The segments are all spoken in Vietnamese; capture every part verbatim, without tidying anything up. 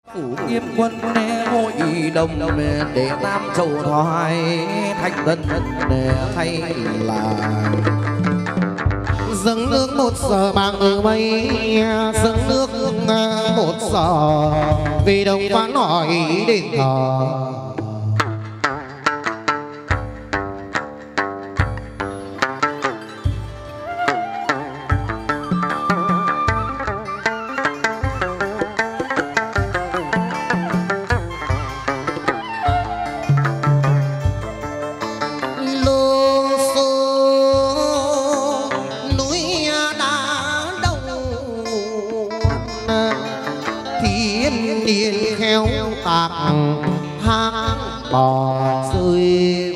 Phủ Nghiêm Quân hội đồng để tam châu thoại thạch tân hay là dâng nước một giờ bằng ở mây, dâng nước một giờ vì đồng phán hỏi đền thờ. Bò rơi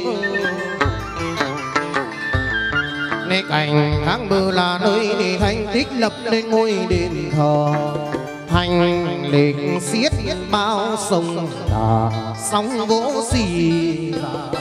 nơi cảnh tháng bờ là nơi để thành tích lập lên ngôi đền thờ, thành lịch xiết bao sông đà sóng vỗ xì ra.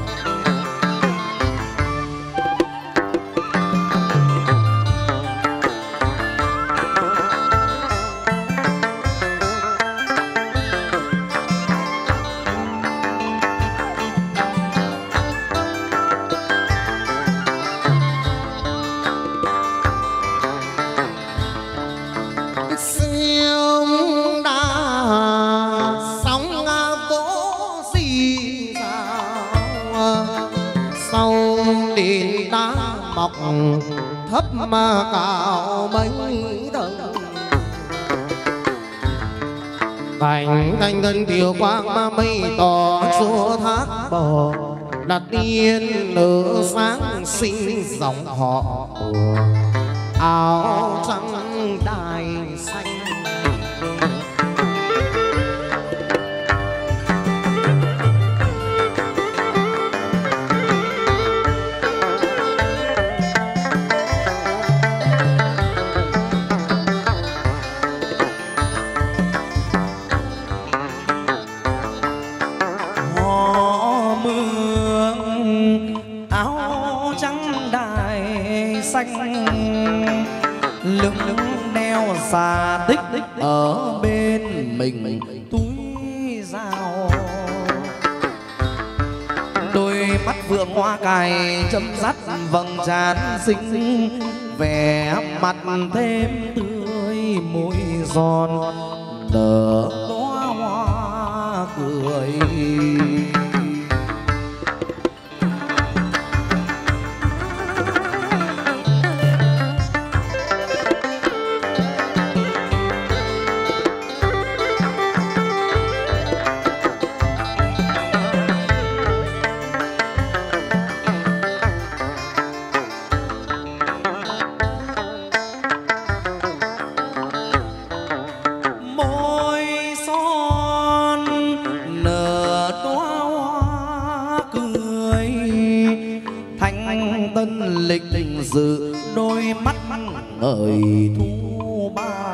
Thấp mà cao mấy tầng cảnh thanh thân kiều quang ma mây tỏ chúa thác bờ đặt tiên nở sáng sinh dòng họ áo trắng đài xanh. Lưng đeo xà tích ở bên mình túi dao, đôi mắt vượng hoa cài chấm dắt vầng trán xinh, vẻ mặt thêm tươi môi giòn nở đóa hoa cười. Lịch lịch dự đôi mắt ngời thu ba,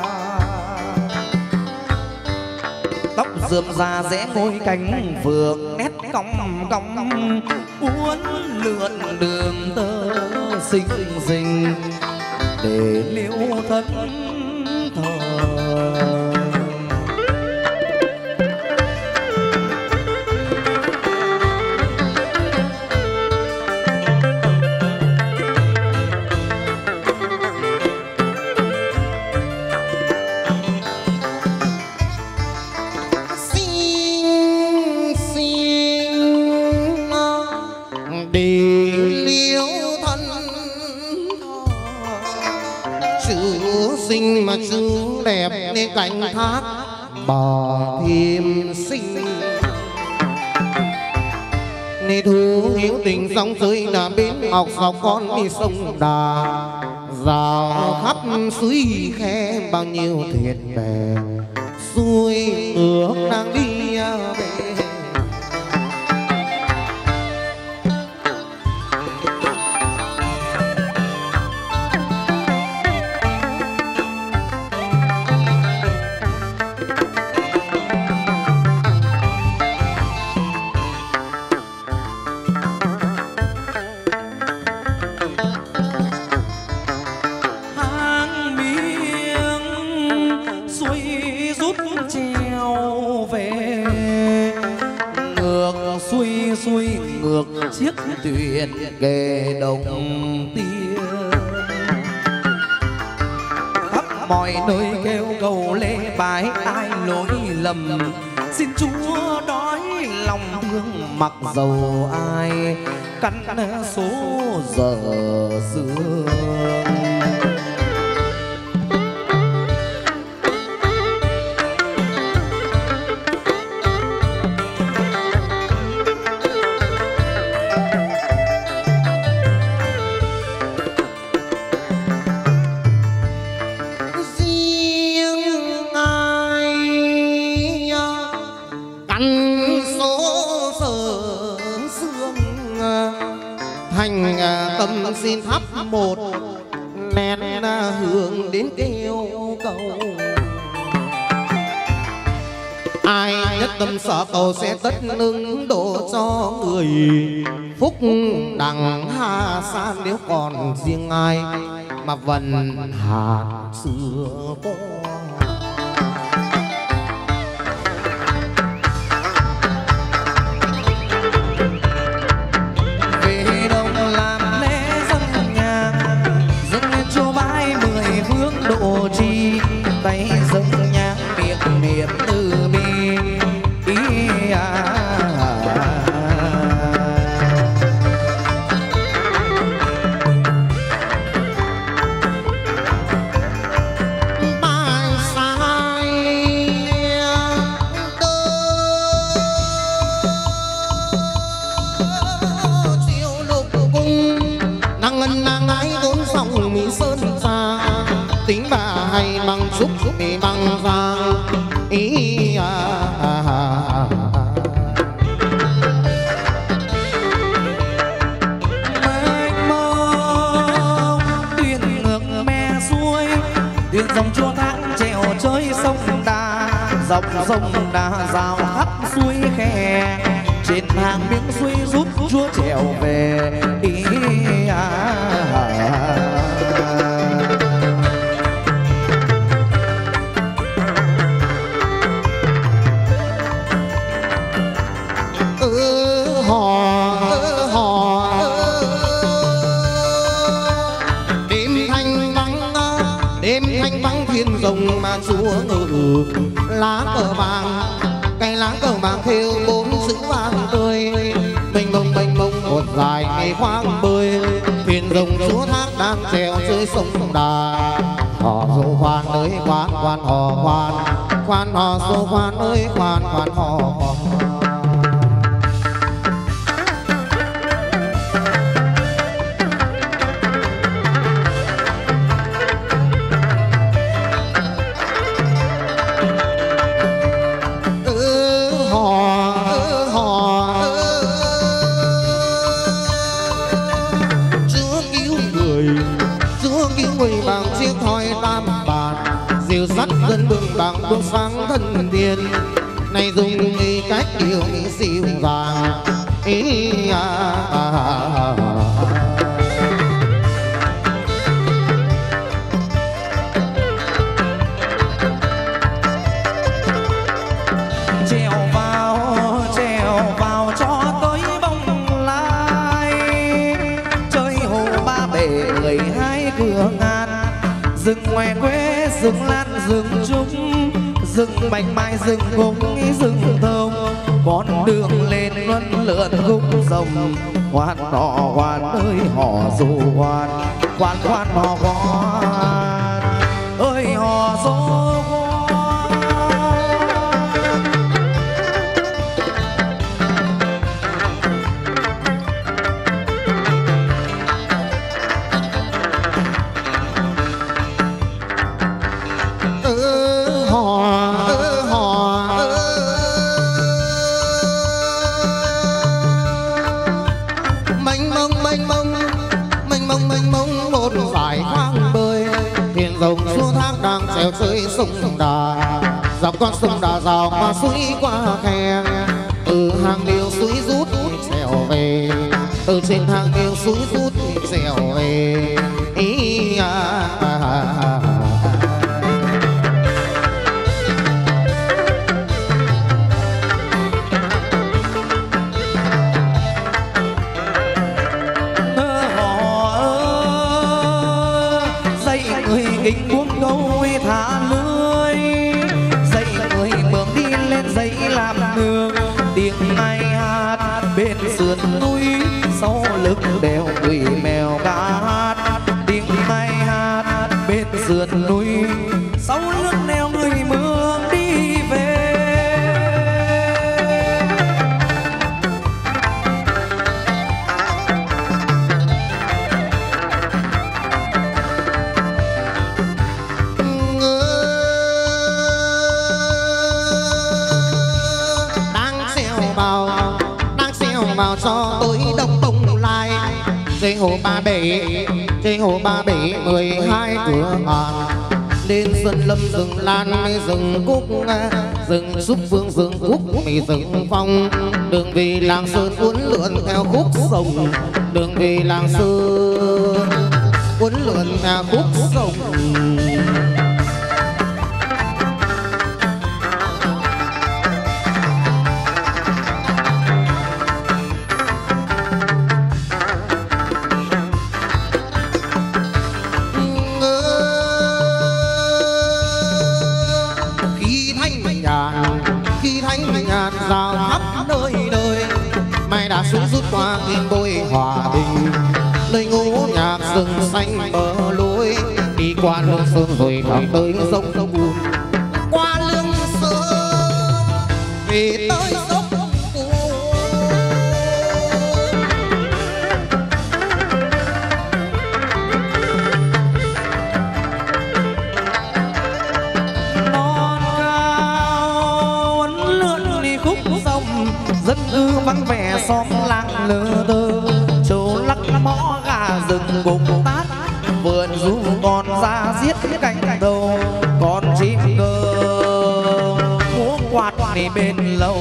tóc rườm rà rẽ ngôi cánh phượng nét cong cong uốn lượn đường tơ xinh xinh để liễu thân thờ. Xinh mà xinh đẹp nên cánh thác bò thêm xinh, nên thu hiếu tình sóng rơi là bên ngọc dọc con đi sông Đà, rào khắp suối khe bao nhiêu thuyền bè xuôi ước đang đi về. Hang miếng suối rút treo ngược chiếc thuyền kề đồng tiên. Khắp mọi nơi kêu cầu lễ bái ai lỗi lầm, xin Chúa đói lòng thương mặc dầu ai căn số giờ dương. Tâm xin thắp một nén hương đến kêu cầu, ai nhất tâm sở cầu sẽ tất ứng độ cho người. Phúc đằng hà san nếu còn riêng ai mà vần hạt xưa có. Độ chi tay dâng nhang miệng niệm từ bi ý à. Bài sai cơ chiều lục cung nàng ngân nàng ái vốn sông mỹ sơn xa tính bà hay bằng xúc thì bằng vàng ý à, à, à, à. Mênh mông tuyên ngược me xuôi, tuyên dòng chua tháng trèo chơi sông Đà, dòng sông Đà rào khắp suối khe, trên hàng miếng suối rút chúa trèo về ý à, à, à. Rồng mà chúa ngự lá cờ vàng, cây lá cờ vàng thêu bốn chữ vàng tươi, mênh mông mênh mông một dài ngày khoang bơi, thuyền rồng chúa thác đang treo dưới sông Đà. Họ dô khoan ơi khoan khoan hò khoan, khoan hò dô khoan ơi khoan khoan hò khoan. Sắt dân bừng bằng đuốc sáng thân tiên, này dùng ý cách yêu ý dịu dàng ý à, à, à, à. Trèo vào trèo vào cho tới bông lai, chơi hồ ba bể người hai cửa ngàn, rừng ngoài quê rừng lan rừng trúc, rừng bạch mai rừng bông rừng thơm, con đường lên luân lượn khúc rồng, hoan hò hoan ơi hò dù hoan, hoan hoan hò hoan ơi hò dù rồng xuống thác đang treo dưới sông Đà, dọc con sông Đà rào qua suối qua khe, từ hàng điều suối rút trèo về, từ trên hàng điều suối rút trèo về ý à, à, à, à. kinh buông câu thả lưới, dậy người bướm đi lên dãy làm nương, tiếng ai hát bên sườn núi, sau lưng đèo quỷ mèo ca hát, tiếng ai hát bên sườn núi, sau lưng đèo người mương đi về. Vào cho tôi đông tung lai trên hồ Ba Bể, trên hồ Ba Bể mười hai cửa hàng, lên sân lâm rừng lan rừng cúc, rừng xúc phương rừng cúc mì rừng phong, đường về làng Sơn uốn lượn theo khúc sông, đường về làng Sơn uốn lượn theo khúc sông. Rào khắp nơi đời mai đã xuống rút qua kim bôi hòa bình, nơi ngũ nhạc rừng xanh bờ lối, đi qua lương sơn rồi thẳng tới sông sông buồn, qua lương sơn về tới sông dân cư vắng vẻ xóm làng lơ tơ, châu lắc mõ gà rừng bùng tát, vườn ru còn ra giết cánh đầu, còn chim cơ múa quạt đi bên lâu.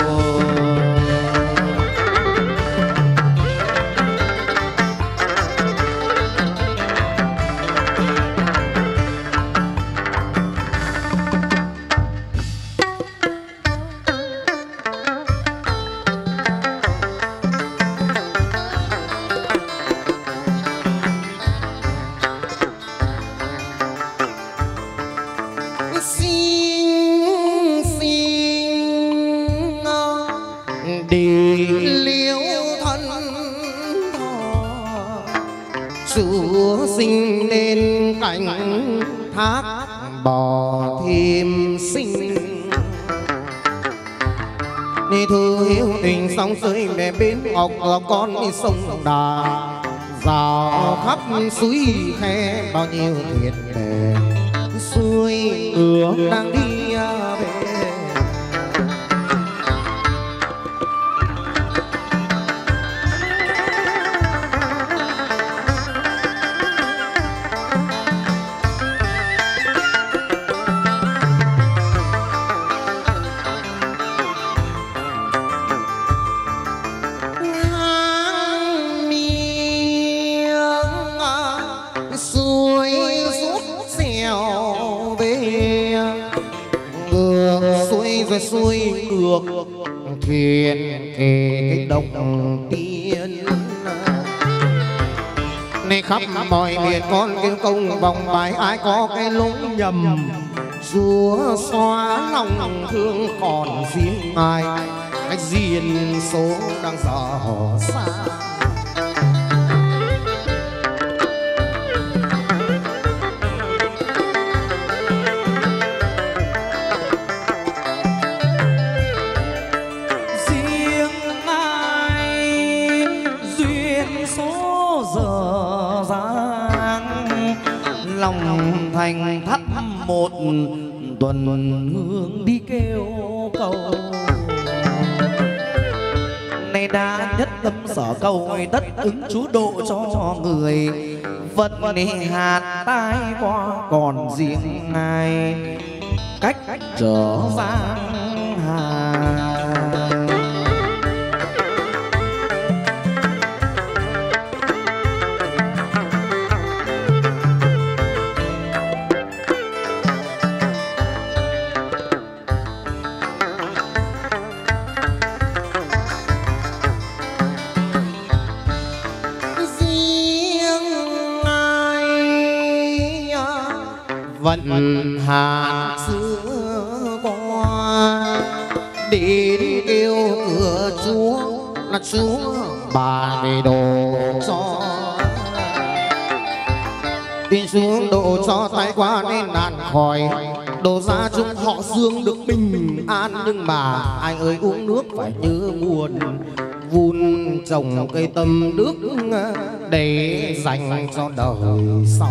Sinh nên cảnh thác bò thêm sinh, đi thư hiếu tình sóng dưới mẹ bến ngọc là con đi sông Đà, rào khắp suối khe bao nhiêu thiệt bè, xuôi ngược đang đi về. Xuôi ngược thuyền kề cái đồng tiên, nay khắp mọi miền con kêu công vòng bài ai có cái lối nhầm, Chúa xóa lòng thương còn riêng ai, cái duyên số đang dò xa. Thành thắt một tuần hương đi kêu cầu, nay đã nhất tâm sở cầu tất ứng chú độ cho người, vẫn hạt tai qua còn riêng ai cách trở giang hà. vận hạn xưa qua đến kêu cửa chúa là chúa bà về đồ cho tin xuống độ cho tay qua nên nạn khỏi đổ ra chúng họ dương được bình an. Nhưng mà ai ơi uống nước phải nhớ nguồn vun trồng cây tâm đức để dành cho đời sau.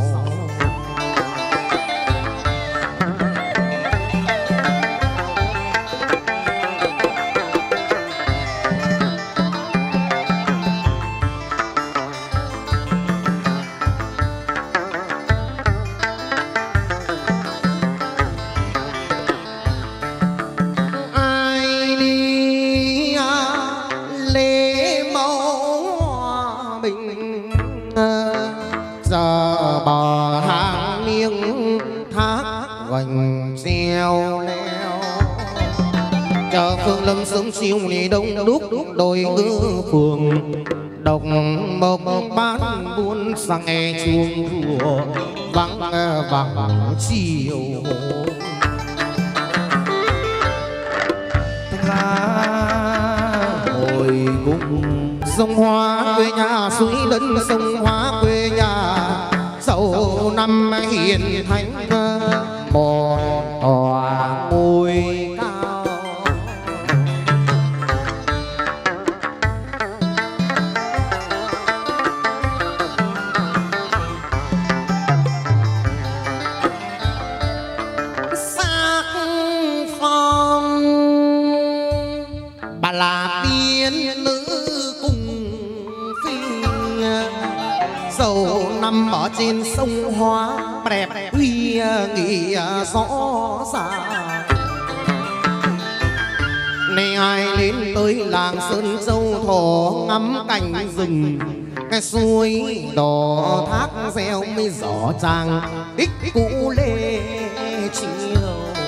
Lâm sớm chiều ni đông đúc đôi ngư phường độc mộc bán buôn sang nghe chuông rùa vắng vắng chiều hồi cung sông Hoa quê nhà suối đất sông Hoa quê nhà dẫu năm hiền thánh một tòa ngôi là tiên nữ cùng phi dầu nằm ở trên sông Hoa đẹp huy nghị rõ ràng. Này ai lên tới làng Sơn Châu thổ ngắm cảnh rừng cái suối đỏ thác reo mới rõ ràng đích cũ lê chiều.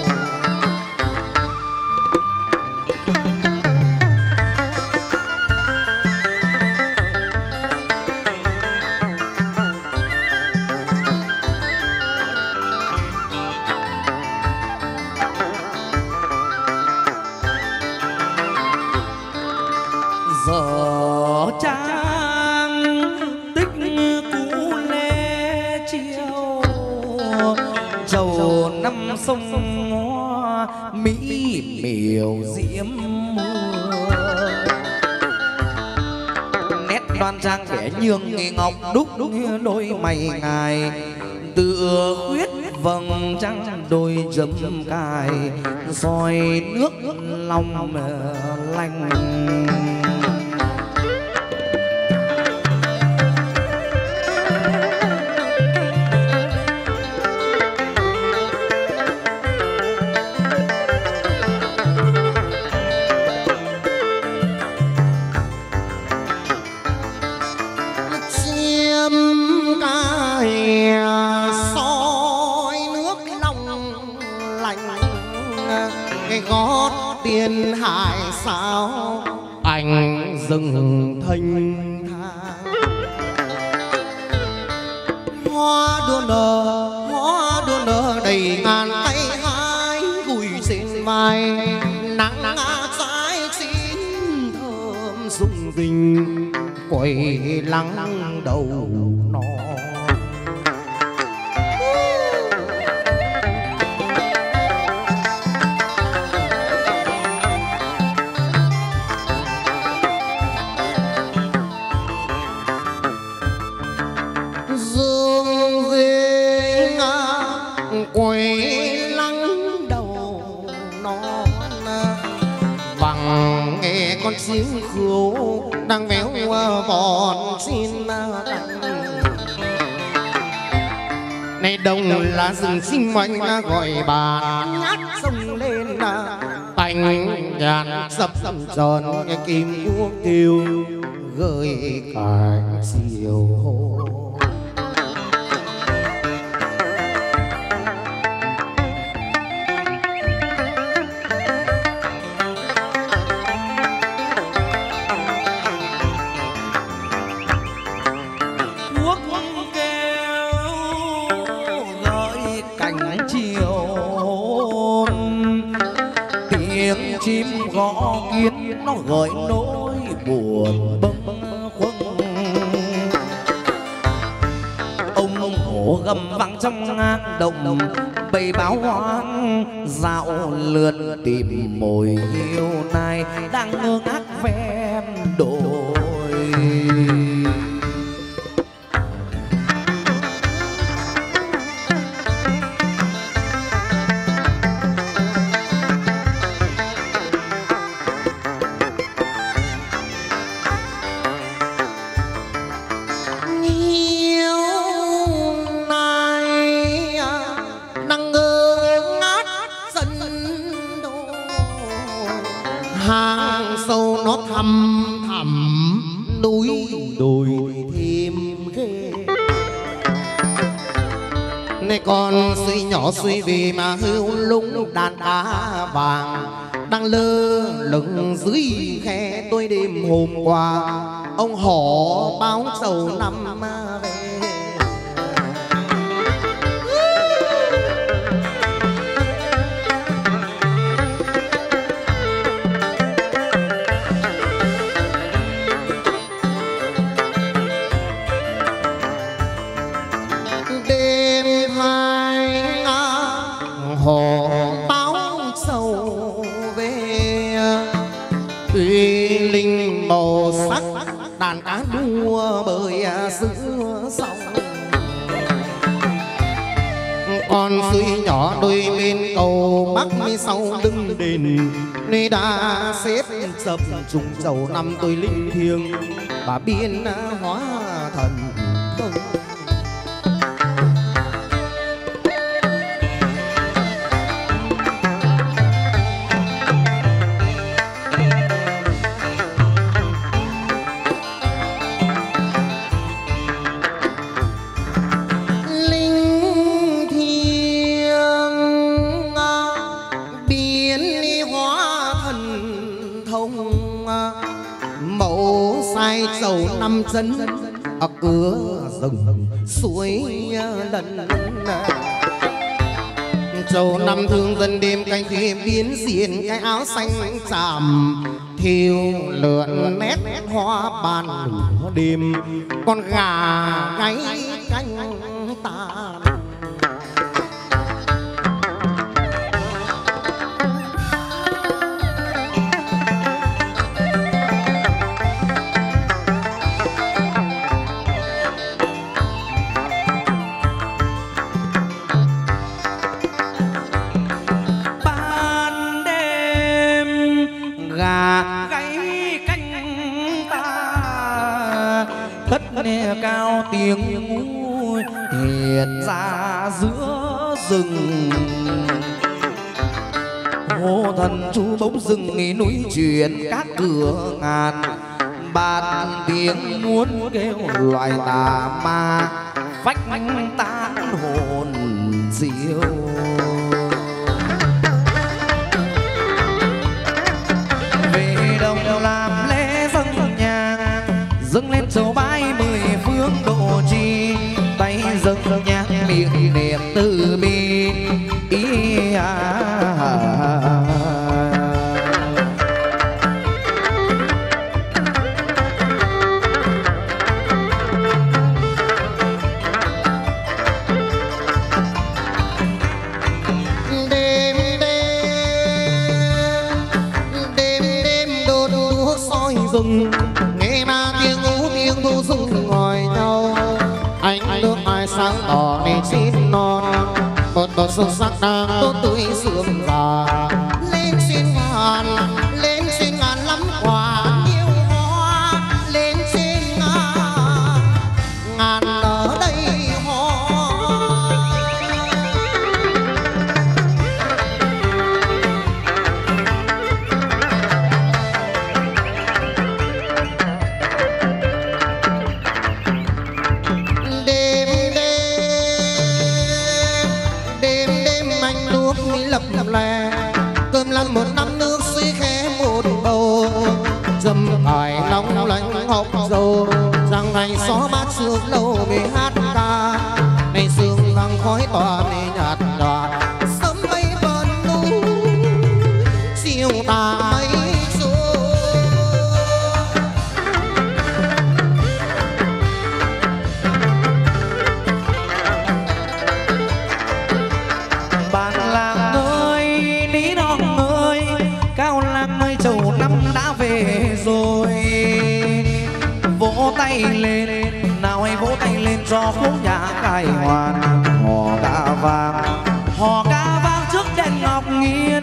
Sông Hoa mỹ miều diễm mưa nét đoan trang vẻ nhường nghề ngọc đúc đúc đôi mày ngài tựa khuyết vầng trăng đôi chấm cài soi nước lòng lanh. Tiên hải sao anh dừng thanh thang hoa đua nở hoa đua nở đầy ngàn tay hái gùi trên vai nắng ngã trái chín thơm rung rinh quầy lắng đầu nó. Quay lắng đầu non vằng nghe con chim khứu đang véo vòn trên cánh này đông là rừng chim oanh gọi bà nhát sông lên bành nhàn sập sập tròn nghe kim quốc kêu gợi cả chiều hồ. cảnh chiều tiếng chim gõ kiến nó gợi nỗi buồn bâng khuâng. Ông hổ gầm vang trong ngàn đồng bầy báo hoang dạo lượn tìm mồi yêu này đang ngơ ngác ven đồi. Thầm thầm núi đồi thêm ghê. Này con suy nhỏ suy vì mà hưu lung đàn cá vàng đang lơ lửng dưới khe tôi đêm hôm qua. Ông hổ báo sầu năm về. Hò báo sầu về uy linh màu sắc đàn cá đua bơi giữa sông. Con suy nhỏ đôi bên cầu bắc mi sau lưng đền nơi đã xếp sập trùng dầu năm tôi linh thiêng và biên hóa thần thông. Dầu năm chân ở cửa rừng suối lần dầu năm thương dân đêm canh khi biến diện cái áo xanh chàm thiêu lượn nét hoa ban lửa đêm con gà gáy canh ta. Cao tiếng ngúi hiện ra giữa rừng. Hồ thần chú bỗng dừng nghỉ núi chuyển các cửa ngàn bạt tiếng muốn kêu loài tà ma phách tán hồn diệu. Về đồng làm lễ dâng nhang dâng lên châu bái mười phương độ trì tay dâng nhang miệng niệm từ bi ý à, à, à. Rừng nghe ma tiếng ngũ tiếng thu rừng ngồi nhau ánh nước ai sáng tỏ để chín non một bờ sông sắc đang tốt tươi sương già lên trên ngàn lên trên ngàn lắm quả yêu hoa lên trên ngàn ngàn ở đây hoa. Cơm lăn một năm nước suy khé một bầu dầm cải nóng lạnh hộp dầu rằng ngày xó bát trước lâu về hát ca này sương răng khói tỏa mê nhạt tay lên, nào hãy vỗ tay lên cho khúc nhạc khai hoàn. Hò ca vang, hò ca vang trước đèn ngọc nghiền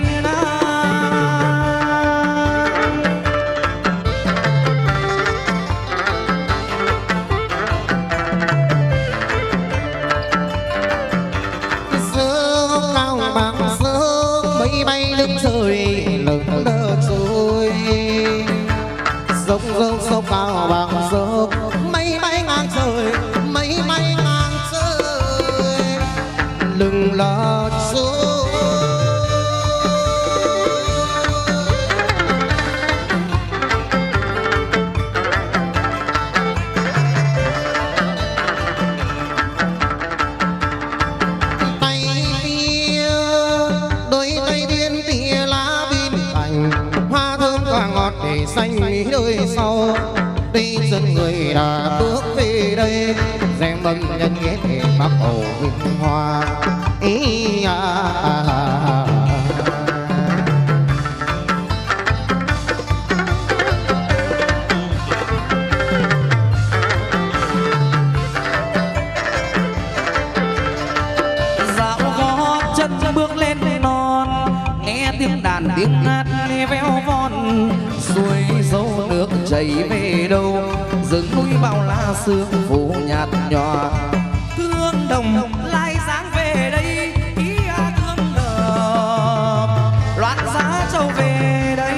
bay lưng trời lững lờ trôi, dốc dốc dốc cao bằng dốc, mây bay ngang trời, mây bay ngang trời lưng lờ trôi. Xanh mỹ đôi sau đi dân người đã bước về đây, rèm mâm nhân nghĩa để bắc ổ vinh hoa ý à, à, à. dạo gót chân bước lên non, nghe tiếng đàn tiếng hát véo von, suối dấu nước chảy về đâu, rừng núi bao la sương phủ nhạt nhòa, thương đồng lai dáng về đây, ý a thương đờm loạn giá châu về đây.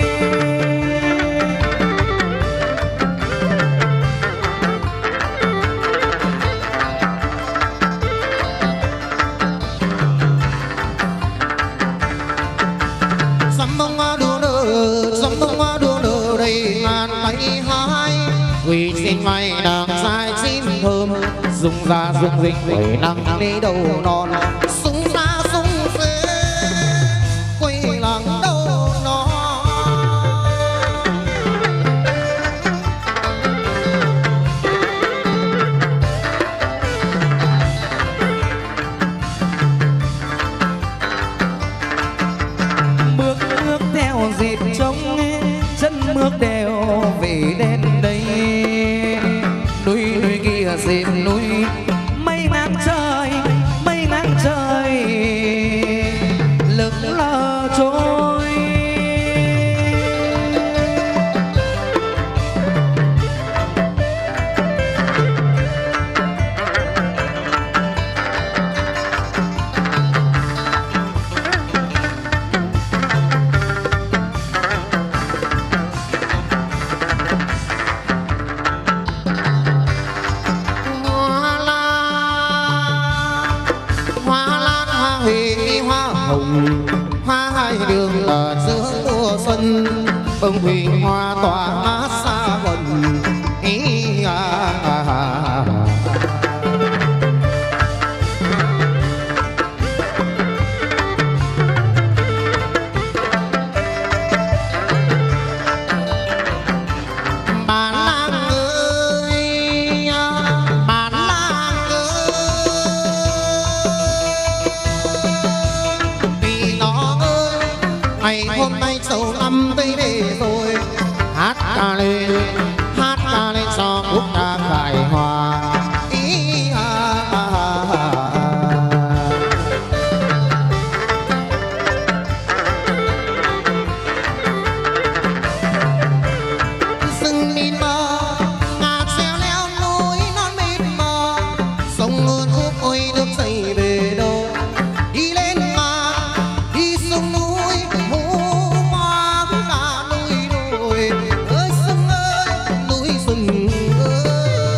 Sắm bông đua nở, sắm bông đua nở đầy ngàn bay hai, quỳ xin may đàng dài xin thơm, dùng ra dùng dịch quẩy nắng đi đầu non, súng ra súng dê quay làng đầu non. Bước bước theo dịp trống, chân bước đều về đến đây, núi núi kia dịp núi, mây ngang trời mây ngang trời lững lờ trôi. Hoa hai đường ở giữa mùa xuân, bông thủy hoa tỏa mát xa vần ý à, à, à, à. Bản làng ơi, bản làng ơi, vì nó ơi ngày hôm nay sầu năm tây về rồi, hát ca lên hát ca lên cho quốc ca khai hòa ý à, à, à, à. Rừng mịt mờ ngả treo leo núi non mịt mờ, sông ngân khúc ôi nước chảy về đâu, đi lên mà đi xuống núi hú hoa cả núi đồi ơi sông ơi núi rừng ơi.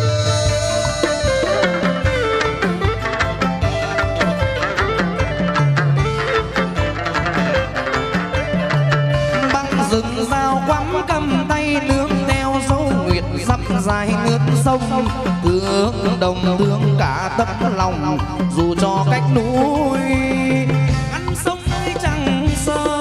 Băng rừng dao quắm cầm tay nương theo dấu nguyệt dắp dài nước sông, thương đồng thương cả tấm lòng dù cho cách núi ngăn sông ấy chẳng sơ.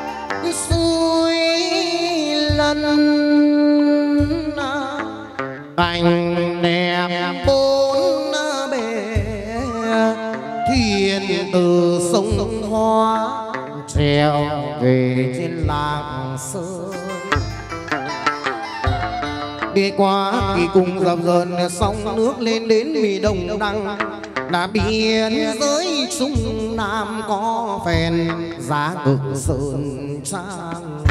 Suối lần thuyền từ sông Hoa treo về trên làng Sơn. Đi qua kỳ cung dập dờn sông nước lên đến mì đồng đăng, đã biên giới Trung Nam có phèn giá ngực sơn trang.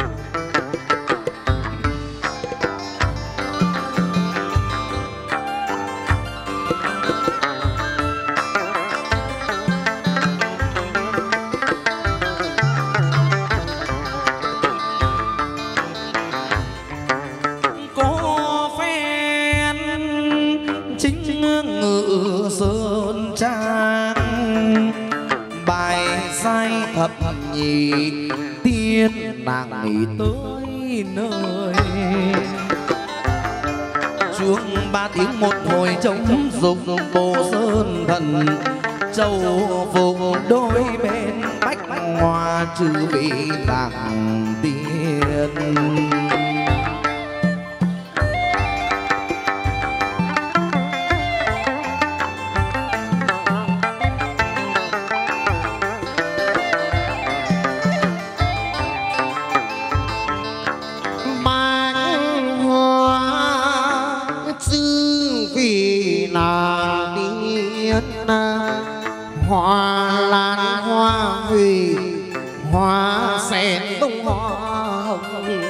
Nhị tiên nàng nghỉ tới nơi, chuông ba tiếng một hồi trống dục bộ sơn thần, châu phục đôi bên bách hoa chư vị tàng tiên. Hoa lan hoa huy hoa sen bông hoa hồng,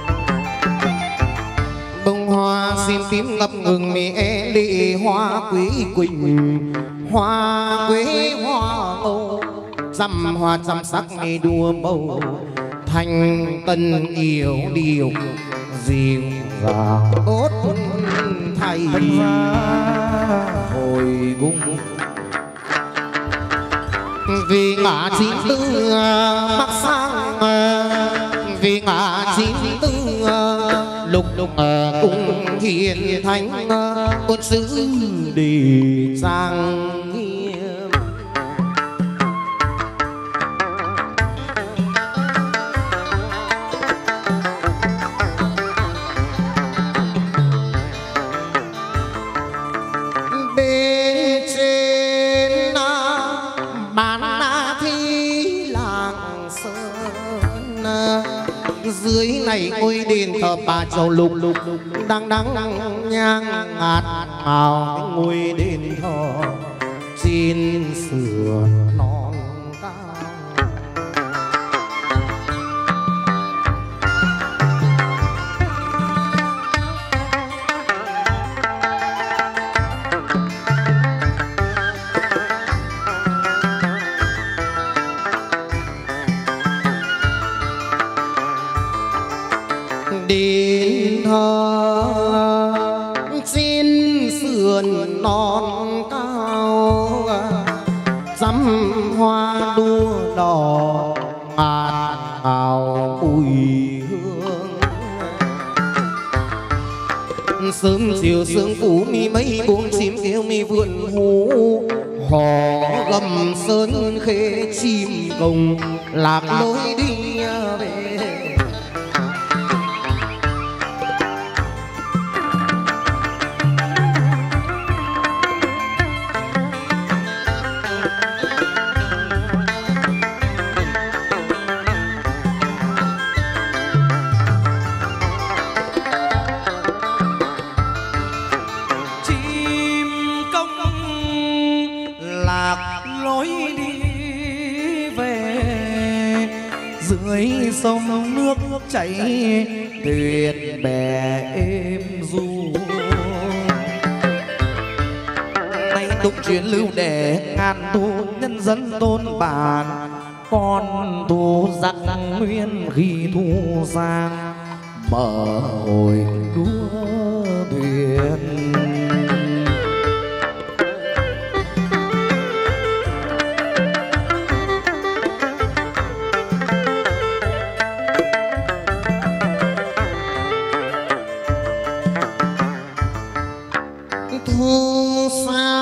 bông hoa sim tím ngập ngừng mi e lị hoa quý quỳnh, hoa quế hoa âu dăm hoa dăm sắc mi đua bầu, thành tân yêu điều dịu dàng tốt thầy hồi cung. Vì ngã chín tư bắc sang, vì ngã chín tư lục lục cung hiền thánh quân sứ đi trang nghiêm. Bên trên bán dưới này ngôi đền thờ bà Châu Lục lục đang đắng nhang ngạt ngào, ngôi đền thờ trên sườn non cao. Đền thờ trên sườn non cao, dăm hoa đua đỏ ngạt ngào mùi hương. Sớm chiều sương phủ mi mây buông chim kêu mi vượn hú, hò gầm sơn khê chim công lạc lối đi về. Dưới sông nước chảy thuyền bè êm du, nay tục chuyến lưu để ngàn thu nhân dân tôn bản, con thu giặc nguyên khi thu sang mở hồi đua thuyền. Thu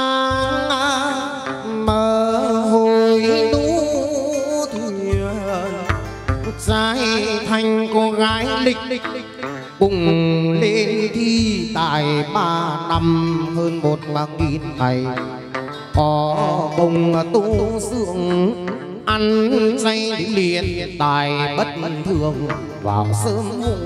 sang mở hồi đu thuyền, trai thành cô gái lịch cùng lên thi tài ba năm hơn một nghìn ngày, có công tu dưỡng ăn chay liền tài bất thường vào sớm hôm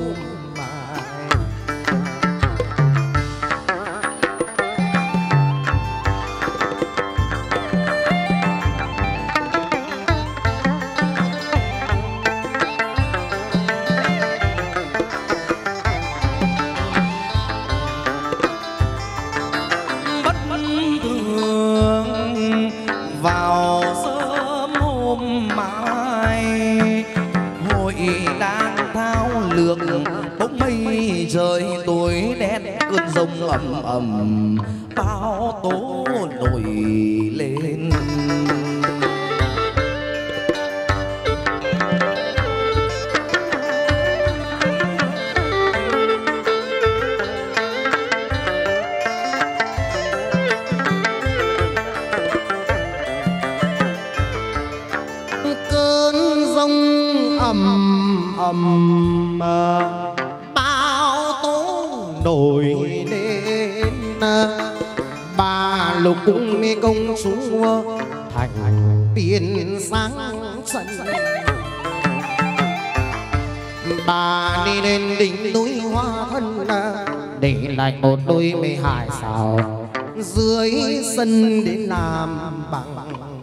trời tối đen cơn giông ầm ầm bão tố nổi lên. Cơn giông ầm ầm nổi lên ba lục cung công chúa thành tiên sáng sân. Bà đi lên đỉnh núi Hoa Thân để lại một đôi mê hải xào dưới sân đến làm bằng.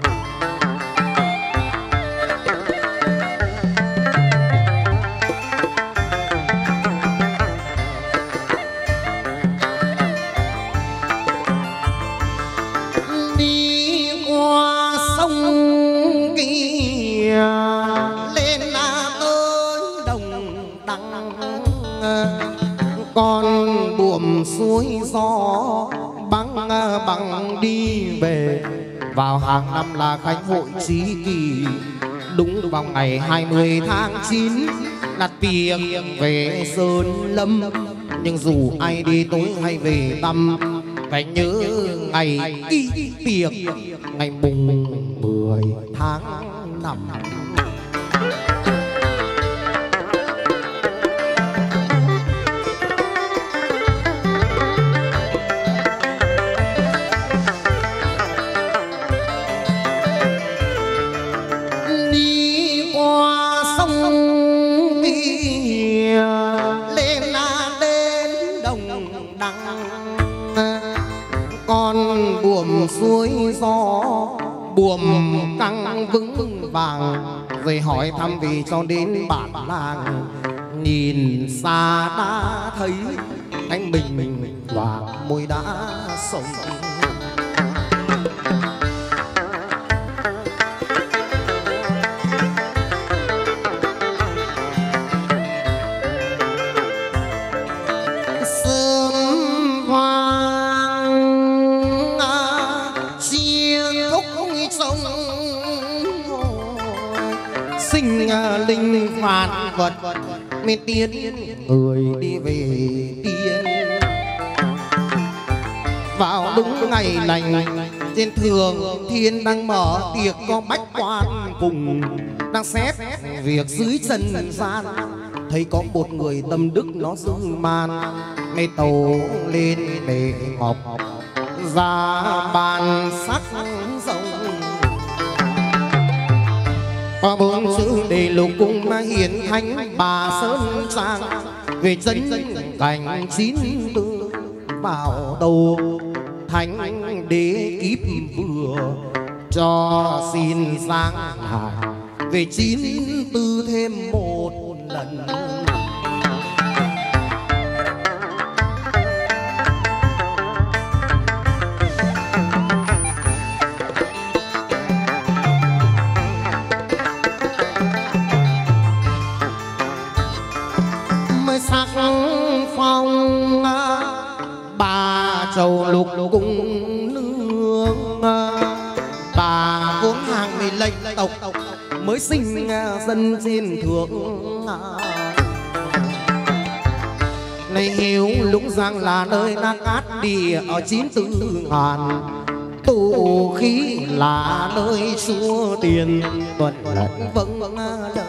Suối gió băng bằng đi về vào hàng năm là khánh hội trí kỳ, đúng vào ngày hai mươi tháng chín là tiệc về Sơn Lâm. Nhưng dù ai đi tối hay về tăm phải nhớ ngày y tiệc ngày mùng mười tháng năm. Suối gió buồm căng vững vàng rồi hỏi thăm vì cho đến bản làng. Nhìn xa đã thấy anh mình mình và môi đã sống. Linh phạt vật mê tiên người đi về tiên vào đúng ngày lành. Trên thường thiên đang mở tiệc có bách quan cùng đang xét việc dưới trần gian. Thấy có một người tâm đức nó dương man mê tàu lên bề ngọc ra bàn sắc rộng. Có bốn chữ để lục cung hiển thánh bà sơn trang về chân cảnh chín tư bảo đầu thánh đế kíp vừa cho xin giang hải về chín tư thêm một lần. Phong bà chầu lục cung nương, bà vốn hàng người lệnh tộc mới sinh dân trên thượng. Này hiếu lũng giang là nơi na cát địa ở chín tư ngàn, tụ khí là nơi chúa tiền tuần lẫn vâng lời.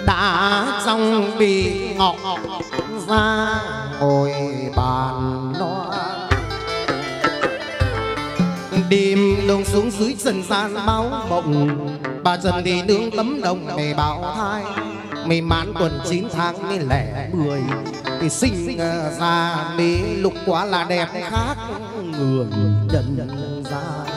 đã trong bị ngọc ra ngồi bàn loa. Đêm đông xuống dưới trần gian báo mộng, bà Trần thì nương tấm đồng để bảo thai. May mắn tuần chín tháng mới lẻ mười thì sinh ra mỹ lục quá là đẹp khác người nhân gian.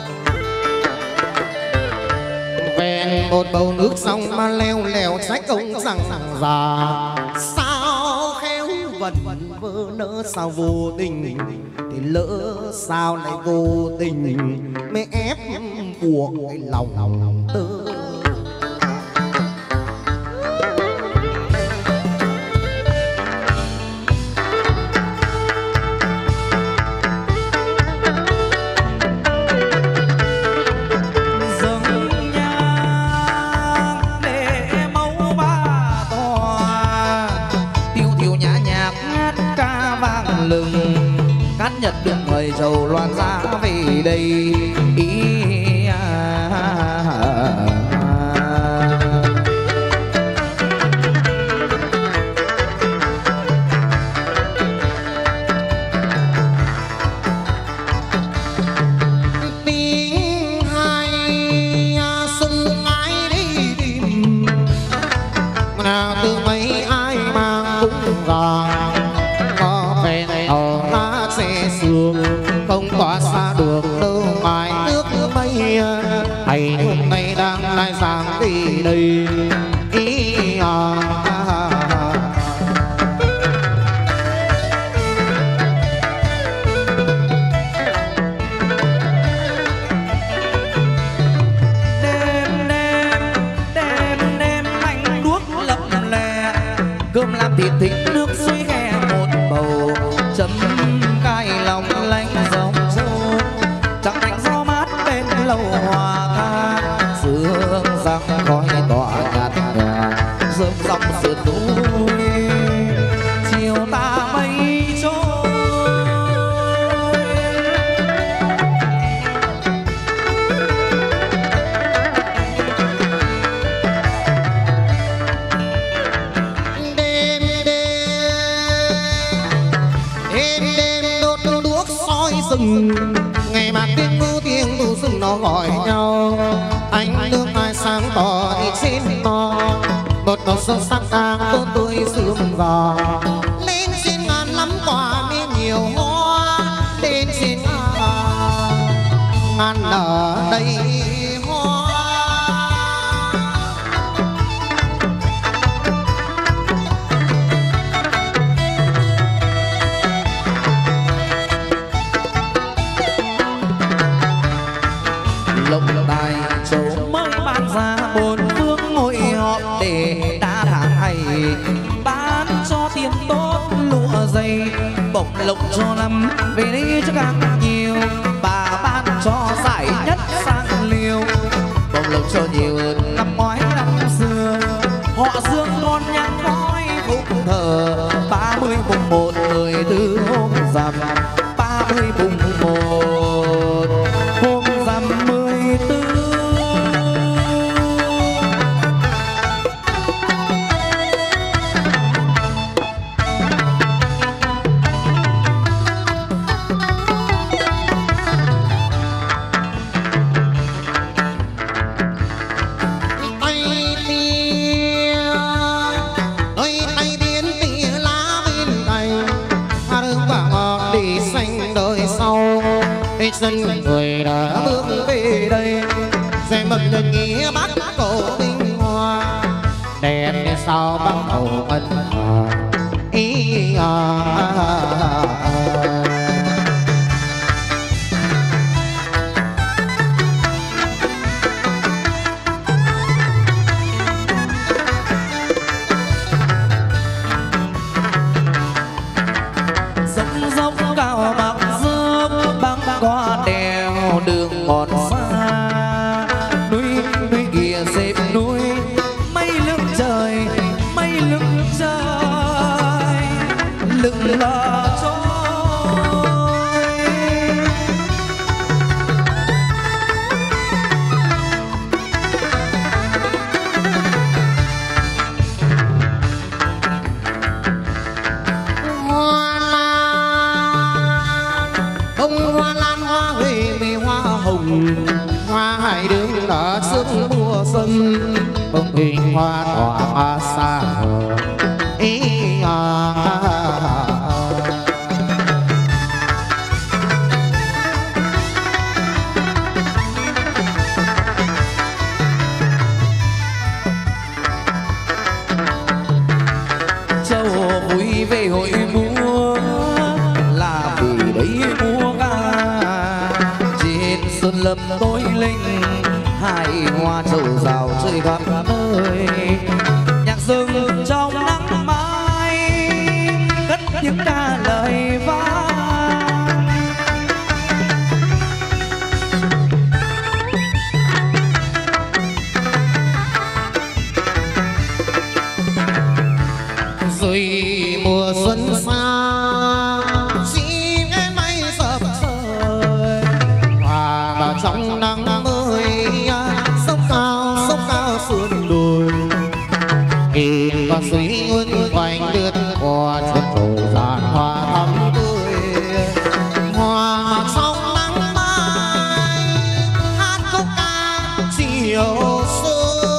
Về một bầu nước xong mà leo leo trách ông rằng già sao khéo vần vơ nỡ sao vô tình thì lỡ sao lại vô tình mới ép buộc cái lòng lòng tơ. Cát nhật đường thời trầu loan ra về đây ý à, à, à. Tiếng hai sung ai đi tìm nào từ mấy ai mang cũng gà có về ở lá xe sương không quá xa được đâu mai nước mây hay hôm nay đang lai sáng đi đây ý à. Cơm làm thịt thịt nước suối ghe một bầu chấm cay lòng lanh dòng sâu trắng đánh gió mát bên lầu hòa ca sương răng khói tỏa nhạt nhòa rơm rong sườn núi chiều ta mây trôi. Ngày mà tiếng mưa tiếng tu sừng nó gọi nhau ánh nước mai sáng tỏ thì trên to một màu sâu sắc đang tốt tươi sương gió lên trên ngàn lắm quả miếng nhiều hoa lên trên ngàn nở đầy hoa. Lộc tài châu mới bán ra bốn phương ngồi họp để đã tháng hay bán cho tiền tốt lụa dày bổng lộc cho năm về đây cho càng nhiều bà bán cho giải nhất sang liêu bổng lộc cho nhiều hơn năm ngoái năm xưa họ dương con nhang khói phúc thờ ba mươi mùng một mười tư hôm rằm ba mươi mùng một hôm rằm mười tư. Dân người đã bước về đây sẽ mừng nhân nghĩa bắt cầu tinh hoa đẹp như sao bắt đầu ân hòa ý à. Qua đèo đường ngọt xa núi núi kia xếp núi mây lưng trời mây lưng trời lưng lờ trôi. hình hoa tỏa xa ý à. Châu vui về hội múa là vì đấy múa ca trên sơn lâm tối linh hai hoa trầu rào chơi khắp nơi nhạc rừng trong nắng mai cất những ca lời vang rồi mùa xuân xa chim em bay sập sời hòa vào trong nắng mới sông cao sông cao sườn đồi nhìn con suối uốn quanh lướt qua chân cầu dàn hoa thắm tươi hòa vào trong nắng mai hát khúc ca chiều xuân.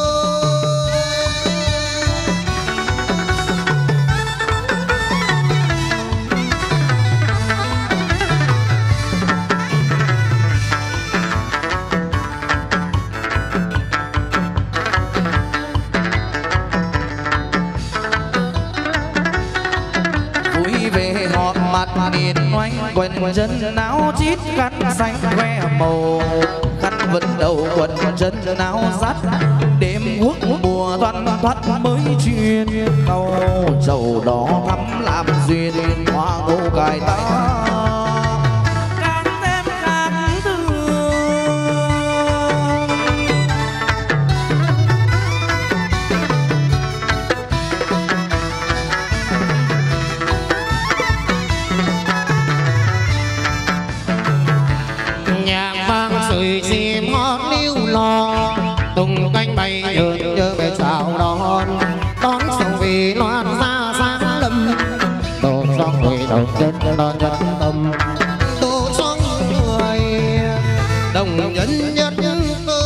Điền oanh quần chân áo chít khăn xanh que màu khăn vấn đầu quần chân áo sắt đêm hút mùa thoăn thoắt mới chuyên câu trầu đó thắm làm duyên hoa ngô cài ta càng thêm càng thương. Sưởi chim hót líu lo tung cánh bay nhợn nhớ về chào đón đón sông vì loan ra sáng lâm đổ cho người đồng chân đón nhất tâm đổ cho người đồng nhân nhất cơ.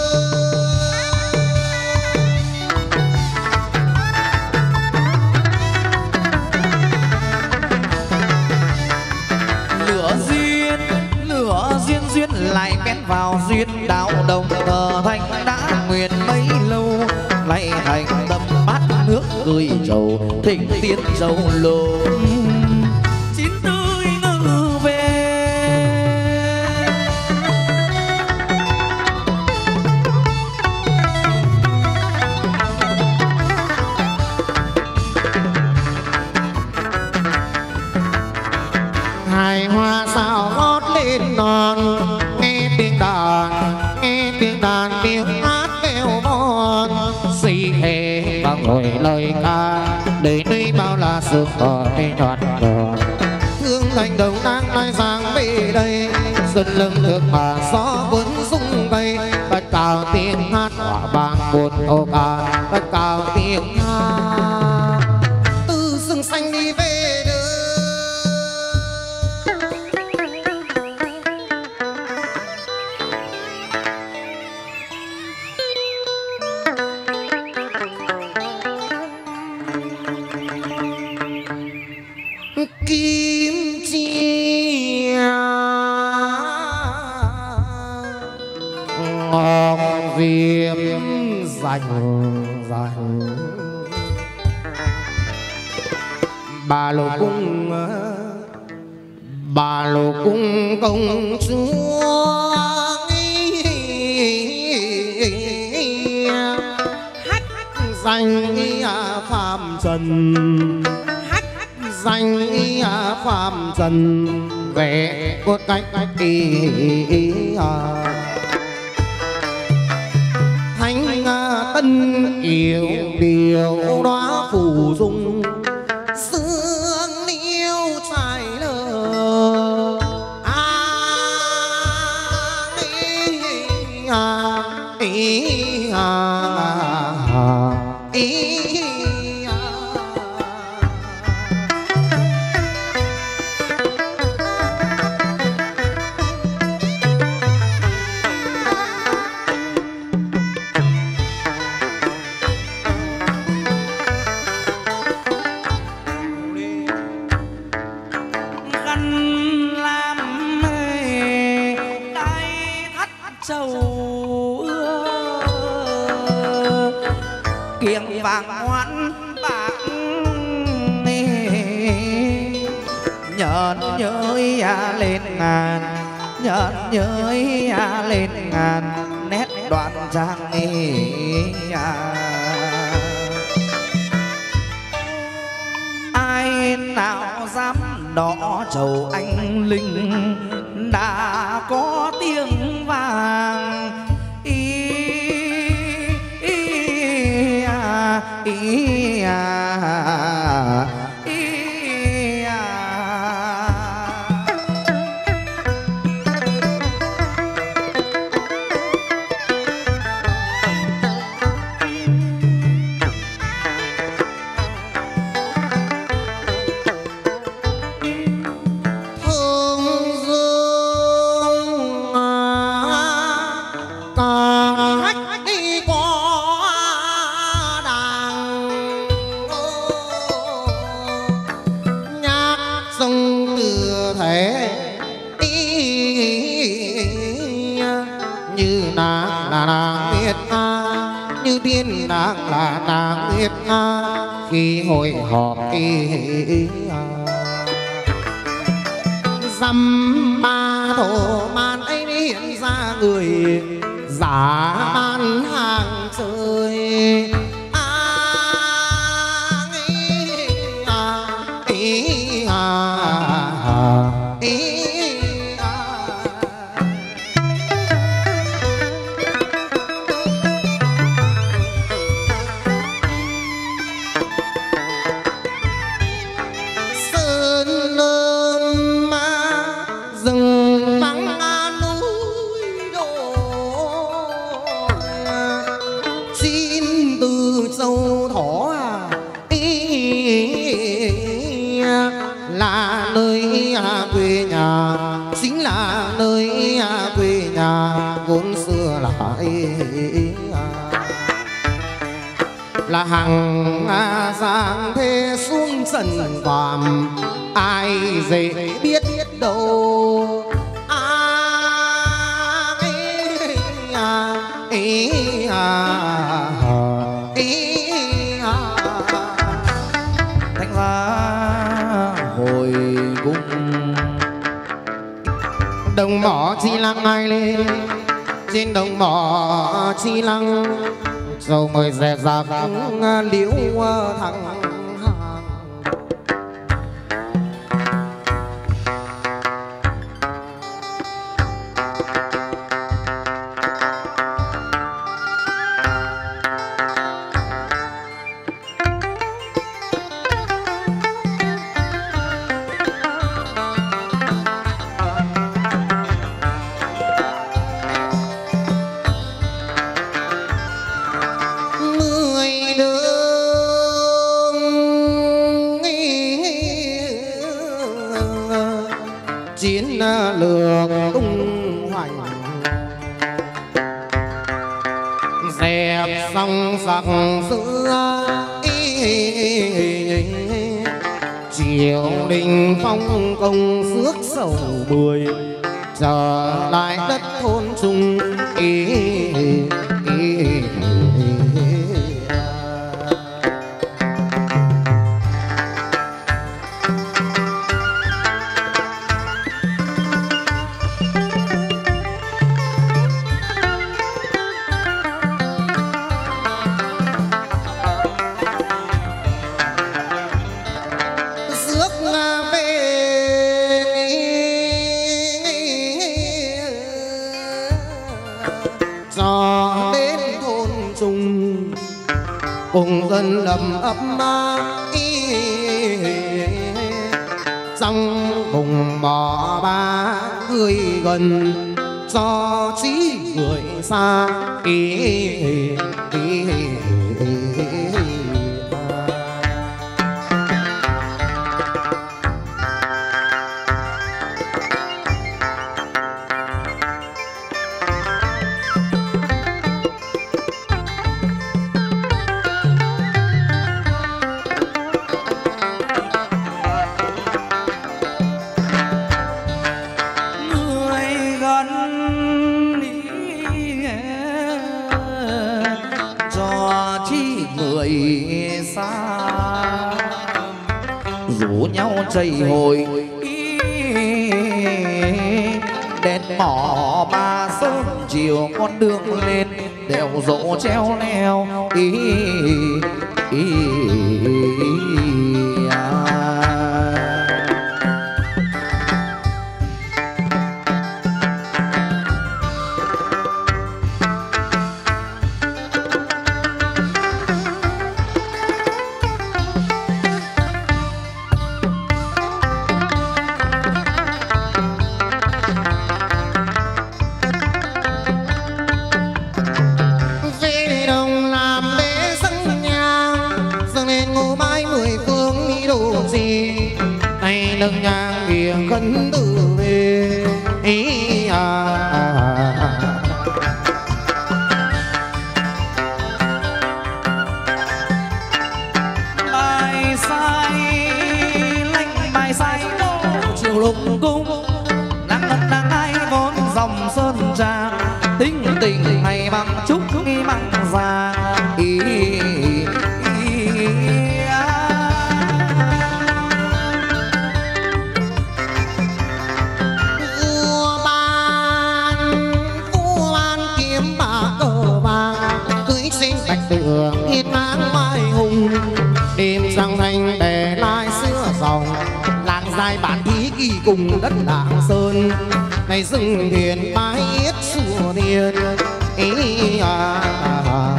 Lửa duyên lửa duyên duyên lại bén vào duyên đạo đồng thờ thanh đã nguyện mấy lâu lại thành tâm bát nước gửi trầu thịnh tiên trầu lô chín tươi ngự về. Hai hoa sao ngót lên non nghe tiếng đàn nghe tiếng đàn tiếng hát kêu bon xì hề bằng ngồi lời ca đời nơi bao là sương cỏ cây nhọt đỏ thương lành đầu đang lai giang về đây xuân lưng nước mà gió cuốn rung cây bật cao tiếng hát hỏa vang buồn ô ca bật cao tiếng hát từ rừng xanh đi về. Kim chia ngọc diêm dành dành bà lộ cung bà lộ cung công chúa hát danh phàm trần danh phàm trần về cốt cách kỳ thánh tân yêu điều đóa phù dung sương liêu trải lờ à ý à ý à ý. kiềng vàng ngoan bạc nhợn nhới lên ngàn, nhợn nhới lên ngàn nét đoan trang à. Ai nào dám đỏ trầu anh linh đã có tiếng vàng ý, ý, à, ý, à, ý, à. Nàng là nàng biết a khi hội họp kỳ dăm ba thổ man ấy hiện ra người giả bán hàng chơi a ý a ý a ý. Là nơi quê nhà, chính là nơi quê nhà vốn xưa là là hàng giang thế xuống trần phàm ai dễ biết biết đâu à, ý, à, ý, à, ý, à. Thanh Hóa hồi cung đồng mỏ chi lăng ai lên trên đồng mỏ chi lăng dầu mời dè dạc liễu thằng chiến lược tung hoành dẹp xong sặc giữa triều đình phong công phước sầu bưởi trở lại đất thôn trung ý, ý, ý. Cho đến thôn trung cùng dân lầm ấp trong vùng mỏ ba người gần cho trí người xa ý, ý, ý, ý. cho người xa, rủ nhau chạy hồi đèn mỏ ba sớm chiều con đường lên đèo dỗ treo leo ý, ý, ý, à. nâng nhang miệng khấn từ về ý à, à, à. Bài say lanh bài say đô chiều lung cung nắng đất đang ai vốn dòng sơn trà tính tình này bằng chúc nghi bằng già ý, ý, ý à. Vua ban vua ban kiếm bạc cờ vàng cưới sinh bạch tường hiên ngang mai hùng đêm sang thanh bè lai xưa dòng làng dài bản thí kỳ cùng đất Lạng Sơn này rừng hiền bái yết xua niên ý à, à, à.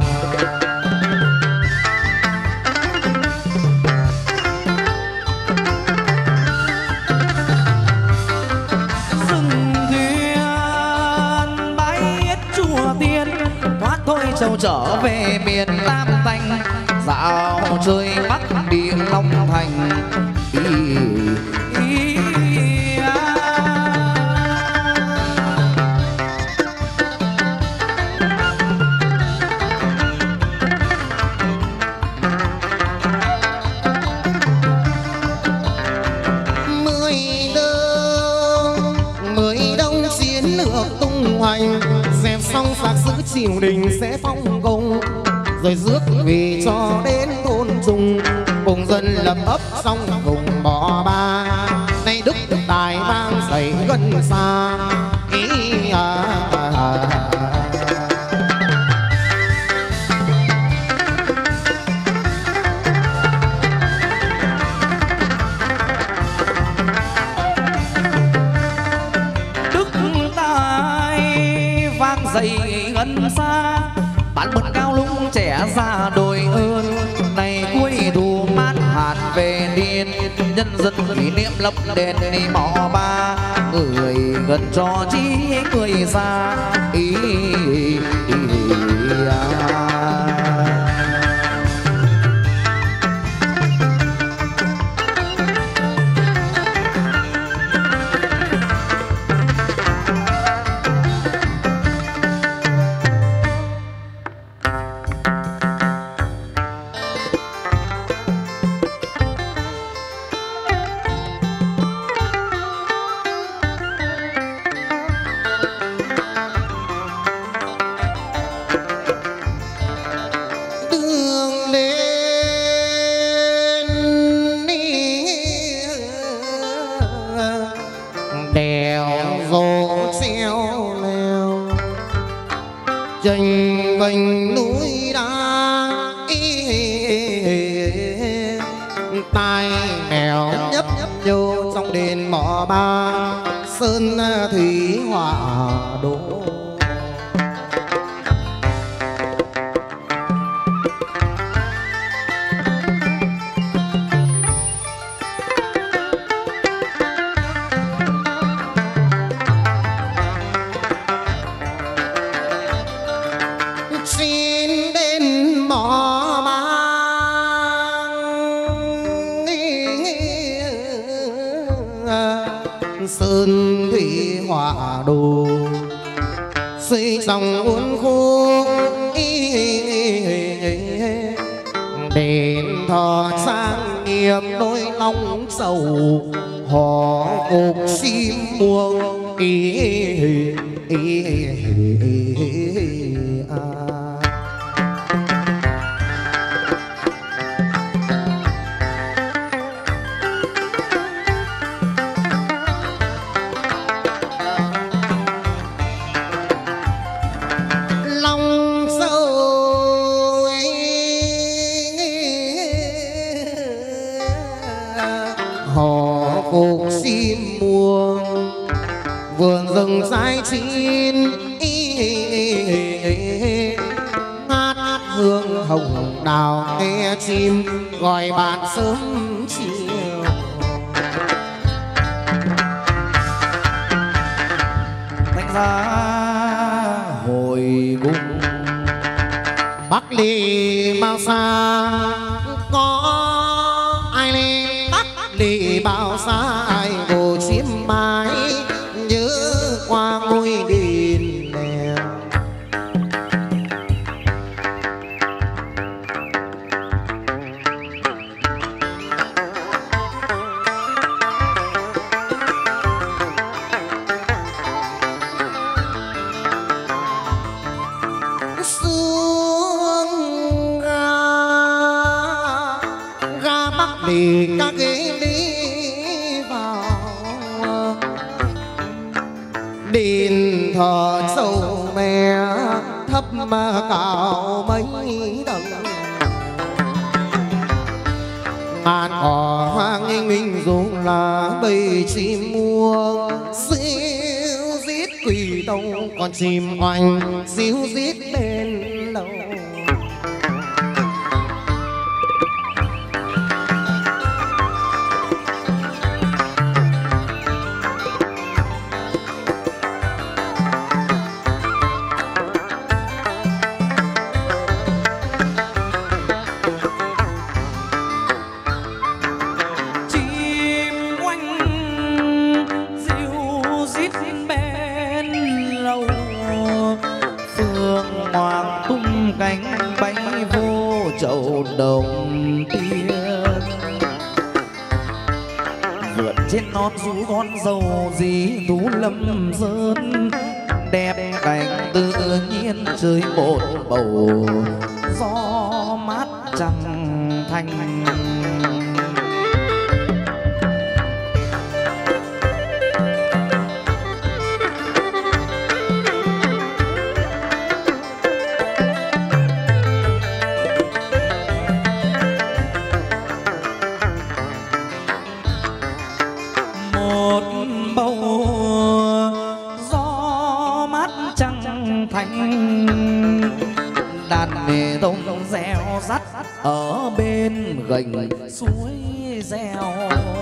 Rừng thuyền bái yết chùa tiên thoát thôi châu trở về miền Tam Thanh dạo chơi Bắc Địa Long Thành ý, ý, à. Mười đông mười đông chiến lược tung hoành dẹp xong sạc giữ triều đình sẽ phong công rồi rước về cho đến thôn trung cùng dân lập ấp xong cùng bỏ ba nay đức tài vang dậy gần xa ý à, à, à. Đức tài vang dậy gần xa bản mật cao lũng trẻ ra đồi ơn này cuối thu mát hạt về điên nhân dân kỷ niệm lập đền đi mỏ ba người gần cho chí người xa ý, ý, ý à. Chênh vênh núi đá tai mèo nhấp vô trong đền mỏ ba sơn thủy hỏa đô. Sơn thủy hỏa đồ xây dòng uốn khúc đền thờ sang nghiêm đôi long sầu hò cục sim muông ý, ý, ý, ý, ý, à. hò phục sim mùa vườn rừng trái chín ngát hương hồng đào nghe chim gọi bạn sớm chiều. Thành ra hồi cung Bắc Ly bao xa có ai lên Bắc Ly bao xa ai vô chiếm mái nhớ qua ngôi đền đèo. Xuống ga ga Bắc Ly các ghế đi vào đền thờ sâu mẹ thấp mà cao mấy tầng ngàn cỏ hoang nghênh minh dù là bầy chim muông xíu rít quỳ tông còn chim oanh xíu rít bên lâu. Cánh bay vô chậu đồng tiên vượt trên non rú con dầu dí tú lâm sơn đẹp cảnh tự nhiên chơi một bầu gió mát trăng thanh. Tông reo rắt ở bên gành suối reo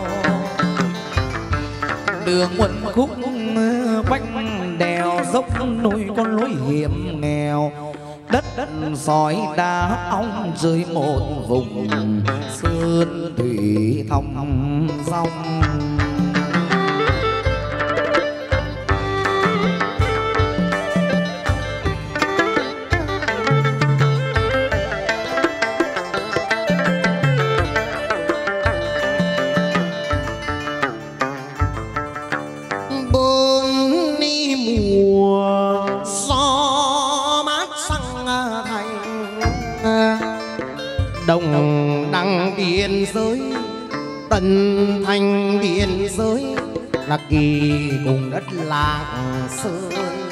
đường quần khúc quanh đèo dốc núi con lối hiểm nghèo đất đất sỏi đá ong rơi một vùng sơn thủy thong dong. Đồng đăng biên giới Tân Thanh biên giới là kỳ cùng đất làng sơn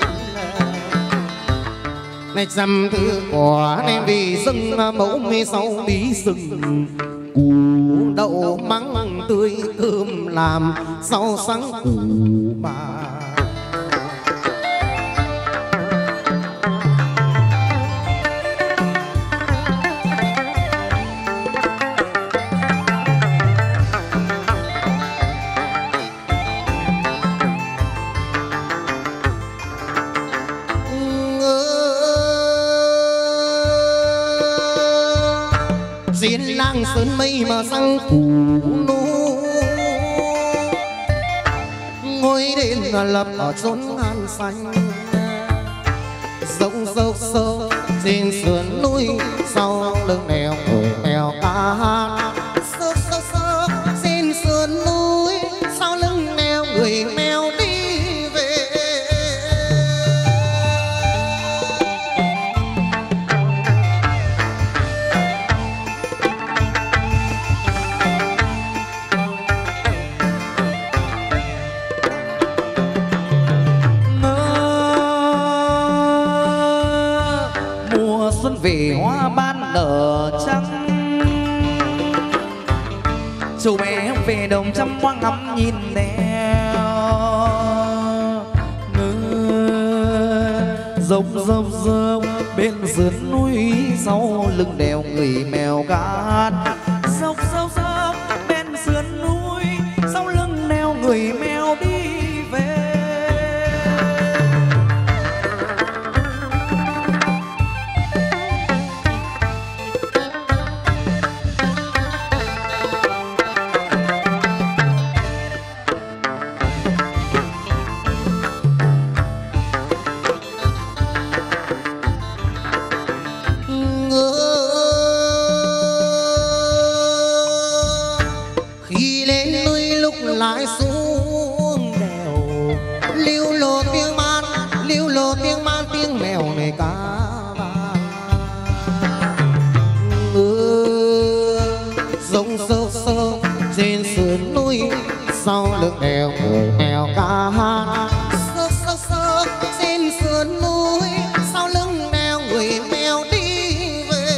này trăm thứ quả nên vì rừng mẫu mê sau bí rừng củ đậu mắng tươi cơm làm rau sáng củ bà. Diễn lang sơn mây mà sang phủ nô ngôi đền lập ở chốn ngàn xanh rộng rộng sâu trên sườn núi sau lưng đèo người mèo ca hát sâu sâu sâu trên sườn núi sau lưng đèo người mèo đi về. Về hoa ban nở trắng châu bé về đồng trăm hoa ngắm nhìn neo dốc dốc dốc bên sườn núi sau lưng đèo người mèo cát dốc dốc dốc bên sườn núi sau lưng đèo người mèo đi về. lại xuống đèo lưu lô tiếng man lưu lô tiếng man tiếng mèo này cá vàng rông sơ sơ trên sườn núi sau lưng đèo người mèo ca hát sơ sơ sơ trên sườn núi sau lưng đèo người mèo đi về.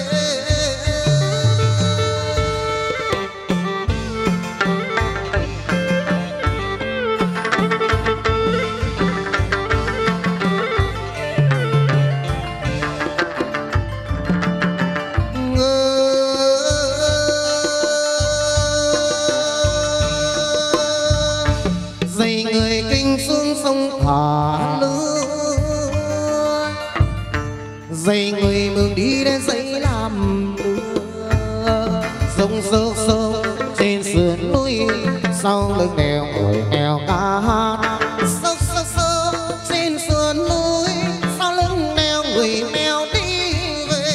Dày người kinh xuống sông thả lửa, dày người mường đi đến dãy làm lửa. Sông sơ sơ trên sườn núi sau lưng đèo người mèo ca hát. Sơ sơ sơ trên sườn núi sau lưng đèo người mèo đi về.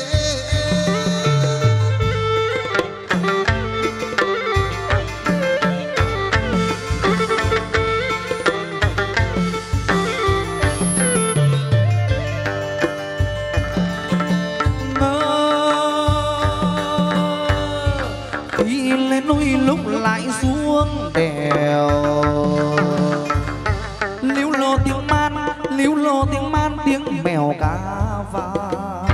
Lên núi lúc lại xuống đèo líu lô tiếng man líu lô tiếng man tiếng mèo cá vàng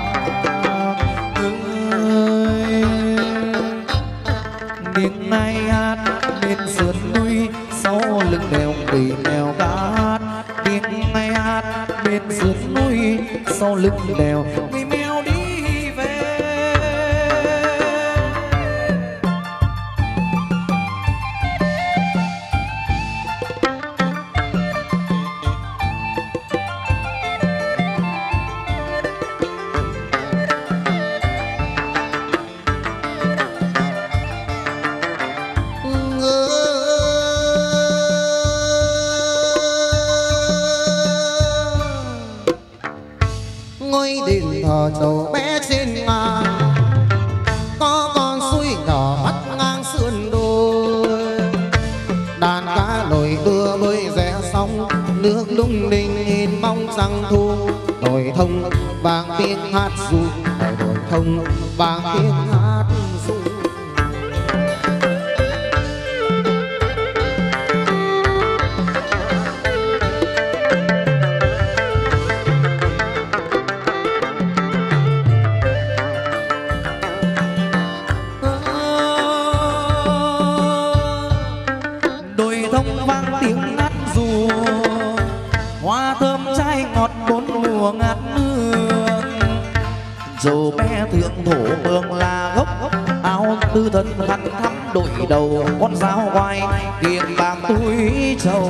tiếng này hát bên sườn núi sau lưng đèo người mèo cá hát tiếng này hát bên sườn núi sau lưng đèo người mèo đi. Ngôi đền thờ trầu bé trên ngang có con suối nhỏ vắt ngang sườn đồi, đàn cá nổi đưa bơi rẽ sóng nước lung linh nhìn bóng trăng thu. Đồi thông vang tiếng hát ru, đồi thông vang tiếng hát ru. Hoa thơm trái ngọt bốn mùa ngát nương, dầu bé thượng thổ mường là gốc áo tư thân khăn thắm đội đầu con dao quay kiềng bạc túi trầu.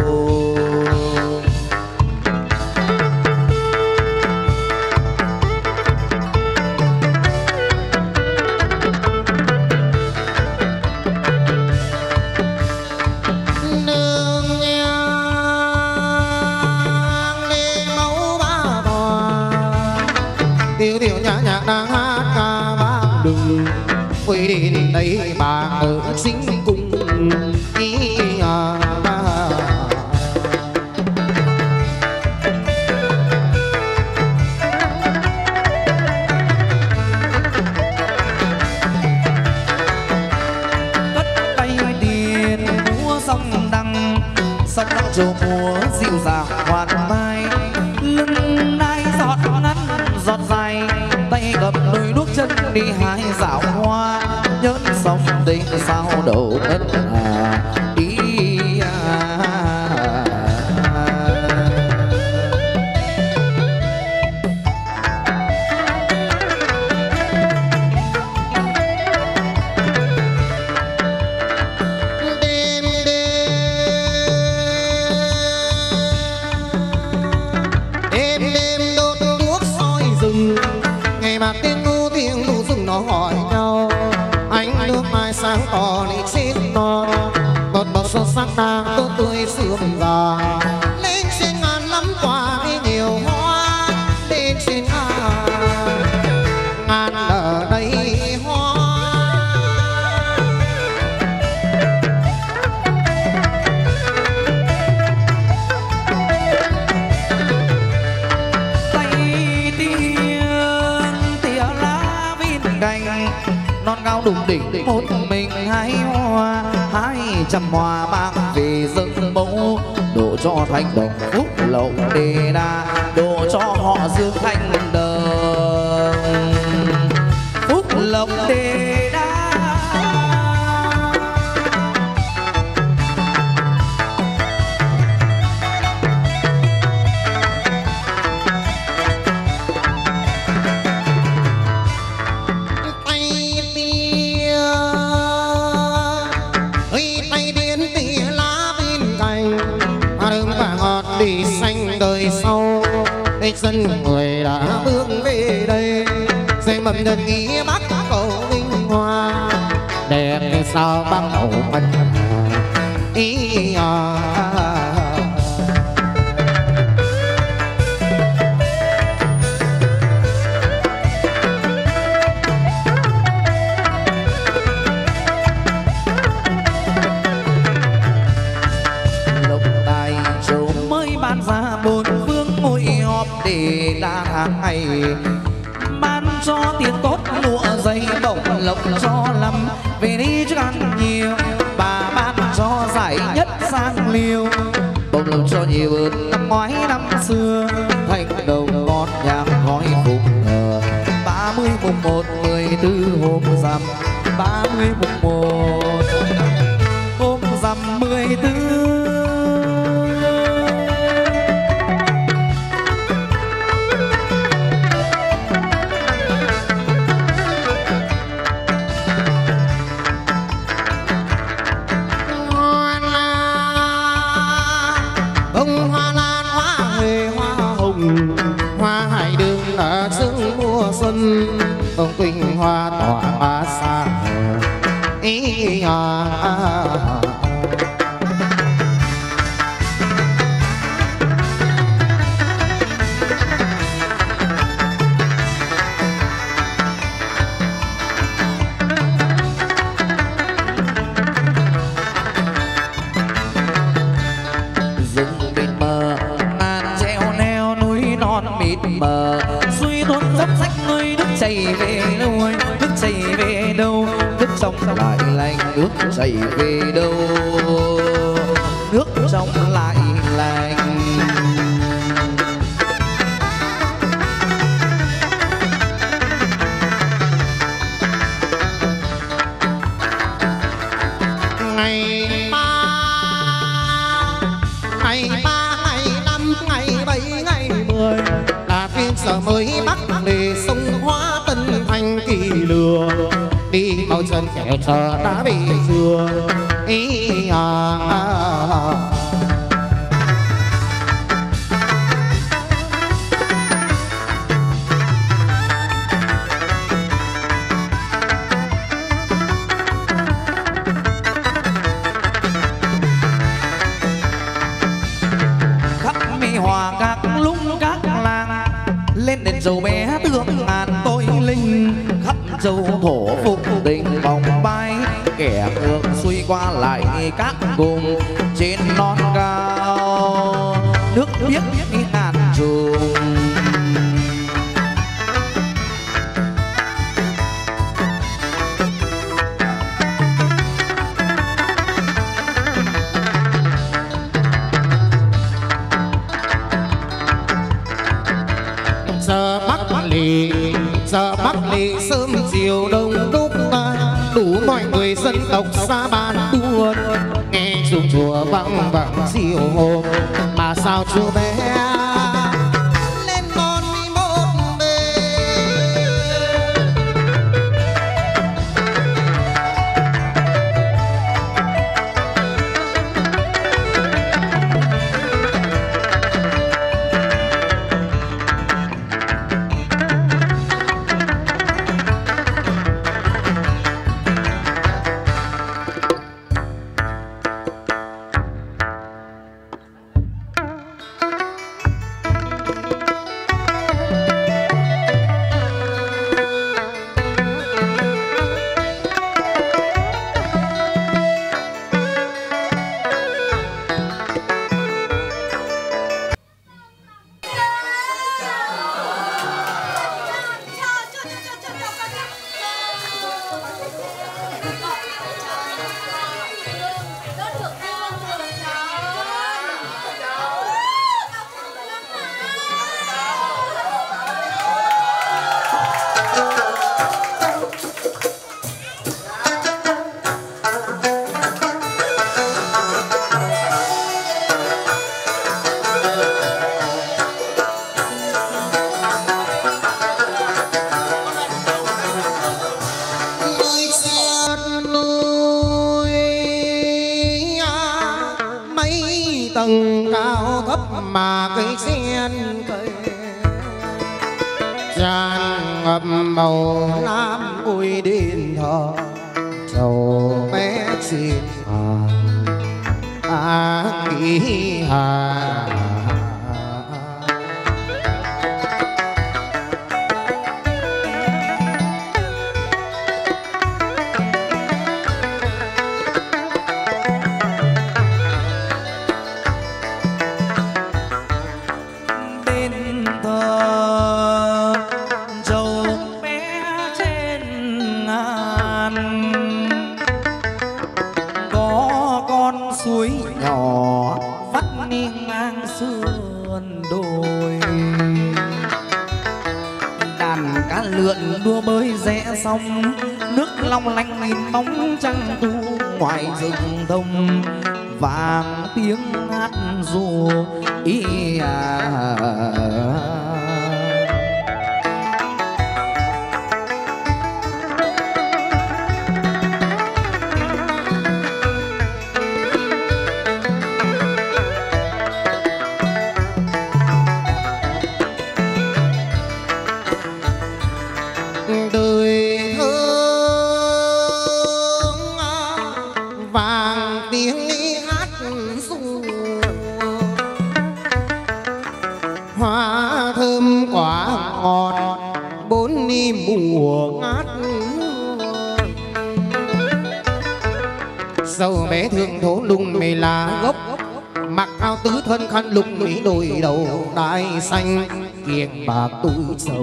Tiểu tiểu nhã nhạc đang hát ca vang đừng quay đến đây bà ở sinh cung ý à, à. Cất tay điền múa sông đăng sông đăng trầu múa dịu dàng hoàn vai lưng nai giọt ngắn giọt dài tay cầm đôi đuốc chân đi hái dạo hoa nhớn sông tình sao đầu nó hỏi nhau ánh nước mai sáng tỏ đi chết non một bầu sâu sắc đang tốt tươi sương già lên trên ngàn lắm quả đi nhiều hoa lên trên ngàn ngàn ở đây hoa tay tiên tỉa lá viên cành non cao đùng đỉnh một mình hái hoa hai trăm hoa mang về dâng mẫu đổ cho thanh đồng phúc lộc đề đa đổ cho họ dương thanh đồng phúc lộc đề đa. đi xanh đời sau dân người đã bước về đây dây mầm đơn nghĩa bắc cầu vinh hoa đẹp sao băng màu mật ý à. Để đã tháng ngày ban cho tiền tốt lụa dây bổng lộc cho lắm về đi chứ ăn nhiều bà ban cho giải nhất sang liêu bổng lộc cho nhiều hơn năm ngoái năm xưa thành đồng con nhạc gói phục ngờ ba mươi mùng một mười tư hôm rằm ba mươi mùng một hôm rằm mười tư. Ông Quỳnh hoa tỏa hoa xa ý à, à, à. Rừng mịt mờ ngàn treo neo núi non mịt mờ suy tuôn dốc sách người nước chảy về đâu nước chảy về đâu nước trong lại lạnh nước chảy về đâu nước trong lại lạnh. Ngày ba ngày ba ngày năm ngày bảy ngày mười là phiên giờ mới bắt để sông hóa tân thành kỳ lừa đi mau chân kẻo chờ đã bị dừa ý à, à, à. Hòa các lúc các làng lên đền dầu bé tượng ngàn tôi linh khắp châu thổ phục tình vòng bay kẻ ngược xuôi qua lại các vùng trên non cao nước biếc ngàn trùng. Giờ Bắc Lì giờ Bắc Lì sớm chiều đông đúc đủ mọi người dân tộc xa bàn tuôn nghe chuông chùa vang vẳng chiều hôm mà sao chú bé lên con đi một bên. mà cây sen cây tràn ngập màu lam ôi đền thờ trầu bé xin à à nghĩ hà đua bơi rẽ sông nước long lanh nghìn bóng trăng tu ngoài rừng thông vàng tiếng hát ru ý à. Dầu bé thương thố lùng mì lá gốc mặc áo tứ thân khăn lục mỹ đôi đầu đai xanh kiềng bạc túi sầu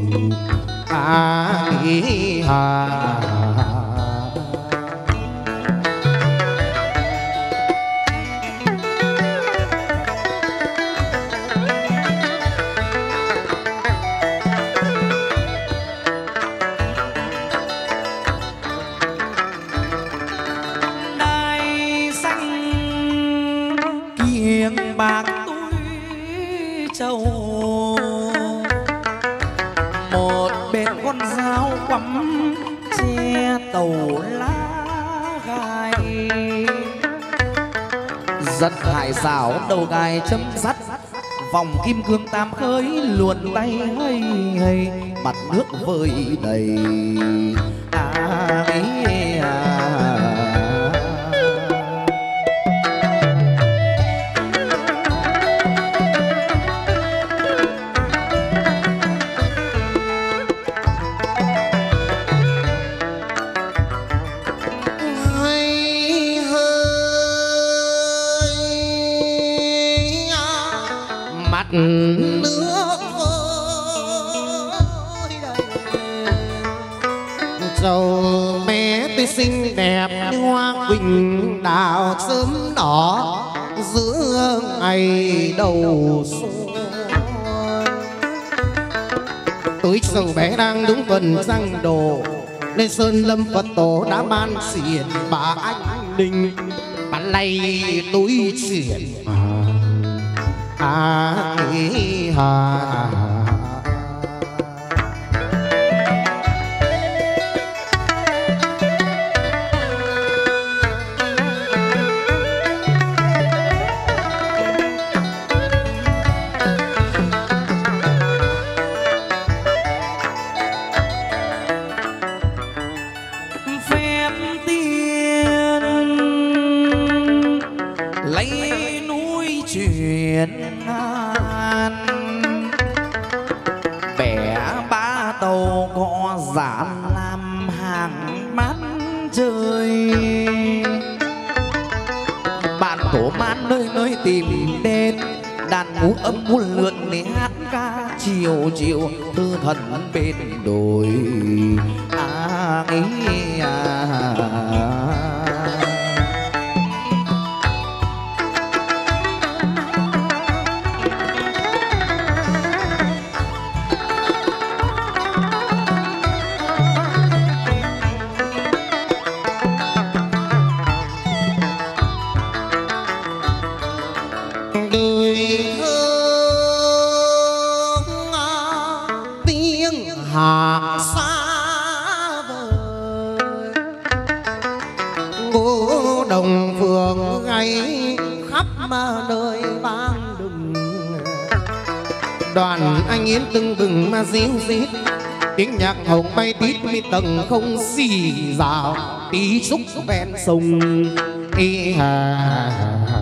à ý hà. bạc túi trầu một bên con dao quắm che tàu lá gai giật hải xảo đầu gai chấm sắt vòng kim cương tam khơi luồn tay hay hay mặt nước vơi đầy à, ý, à. Nước dầu bé tươi xinh đẹp như hoa quỳnh đào sớm đỏ giữa ngày đầu xuân. Tối dầu bé đang đúng tuần răng đồ lên sơn lâm Phật tổ đã ban xiển bà anh đình bạn lay túi xiển à ý hà. Phép tiên lấy núi chuyển bẻ ba tàu có dàn làm hàng mắt trời bạn tổ man nơi nơi tìm đến đàn ngũ âm muôn lượn để hát ca chiều chiều tư thần bên đồi à, ý, à. Hạ xa vời ngô đồng phượng gay khắp mà nơi vang đùng đoàn anh yến tưng bừng mà ríu rít tiếng nhạc hồng bay tít mi tầng không xì rào tí xúc ven sông y hà.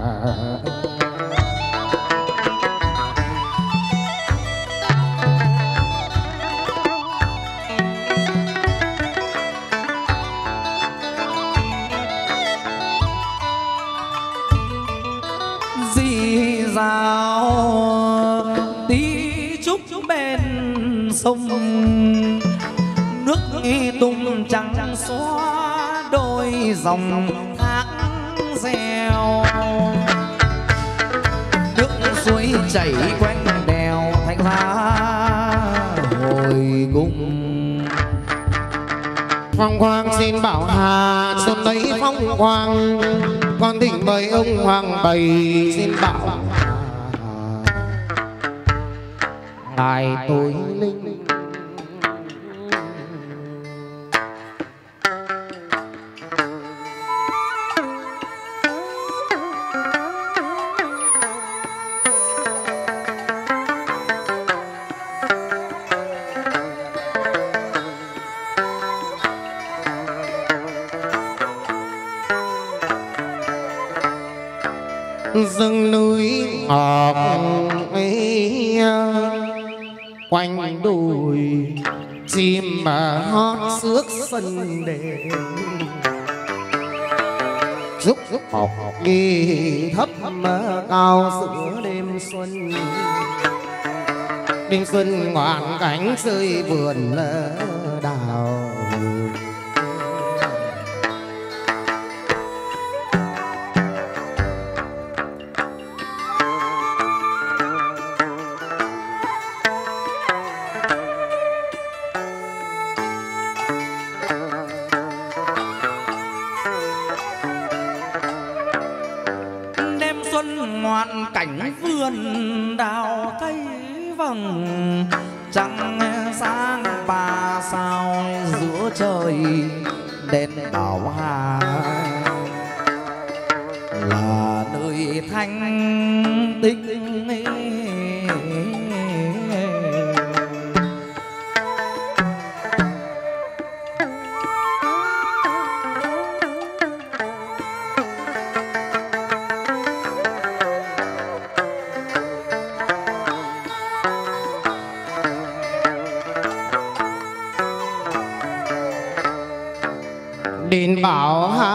Rào tí trúc bên sông nước nghi tung trắng xóa đôi dòng thác reo nước suối chảy quanh đèo thanh hóa hồi cung phong quang xin bảo hà xuân đấy phong quang con thỉnh mời ông hoàng bày xin bảo ngài tối linh rừng núi ngọc ấy quanh đồi chim mà hót xước sân đền giúp giúp học đi thấp mà cao giữa đêm xuân đêm xuân ngoạn cánh rơi vườn đào ngoạn cảnh vườn đào thấy vầng trăng sáng ba sao giữa trời đèn bảo hà là nơi thanh tịnh đền bảo hà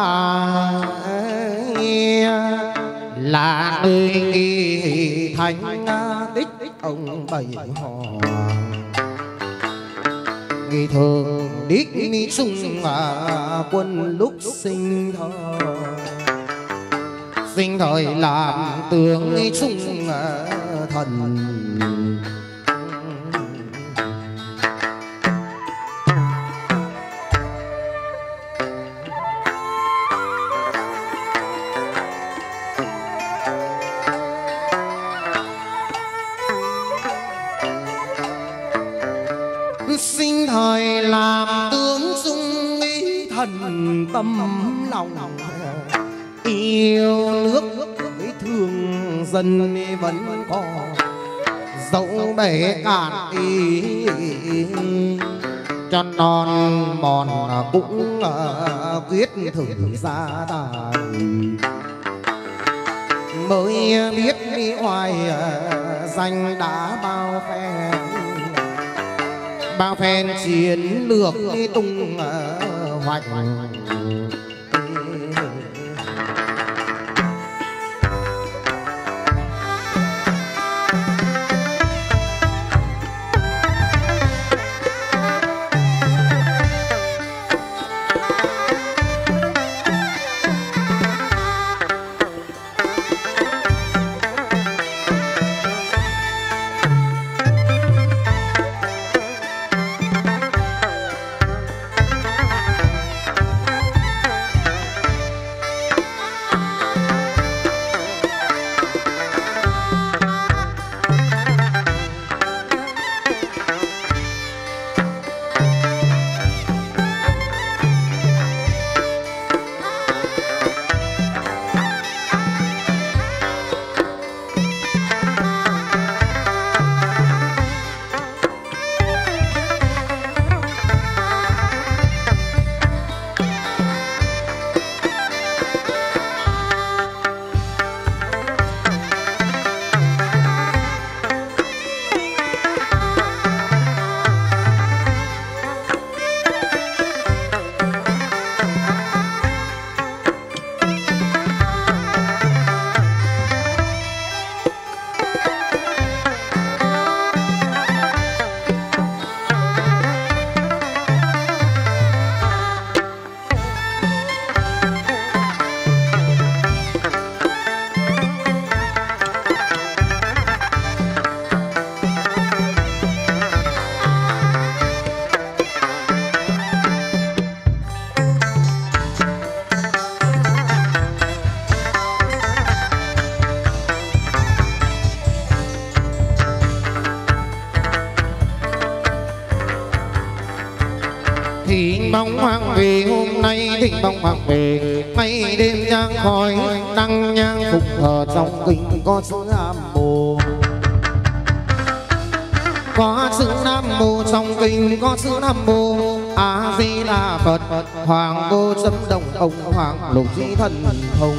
là nơi nghi thành tích ông bảy hoàng nghi thường đích mi sung quân lúc sinh thời sinh thời làm tướng nghi sung thần sinh thời làm tướng dung ý thần tâm lòng yêu nước thương dân vẫn còn dẫu bể cạn ý cho non mòn cũng quyết thử ra tài mới biết đi hoài danh đã bao phen bao phen chiến lược đi tung hoạch ngày hôm nay thỉnh bóng bạc về, ngày đêm nhang khói đăng nhang phục thờ trong kinh có sự Nam Mô. Có sự Nam Mô trong kinh có sự Nam Mô A Di Đà Phật. Hoàng vô chấm đồng ông hoàng lục di thần thông.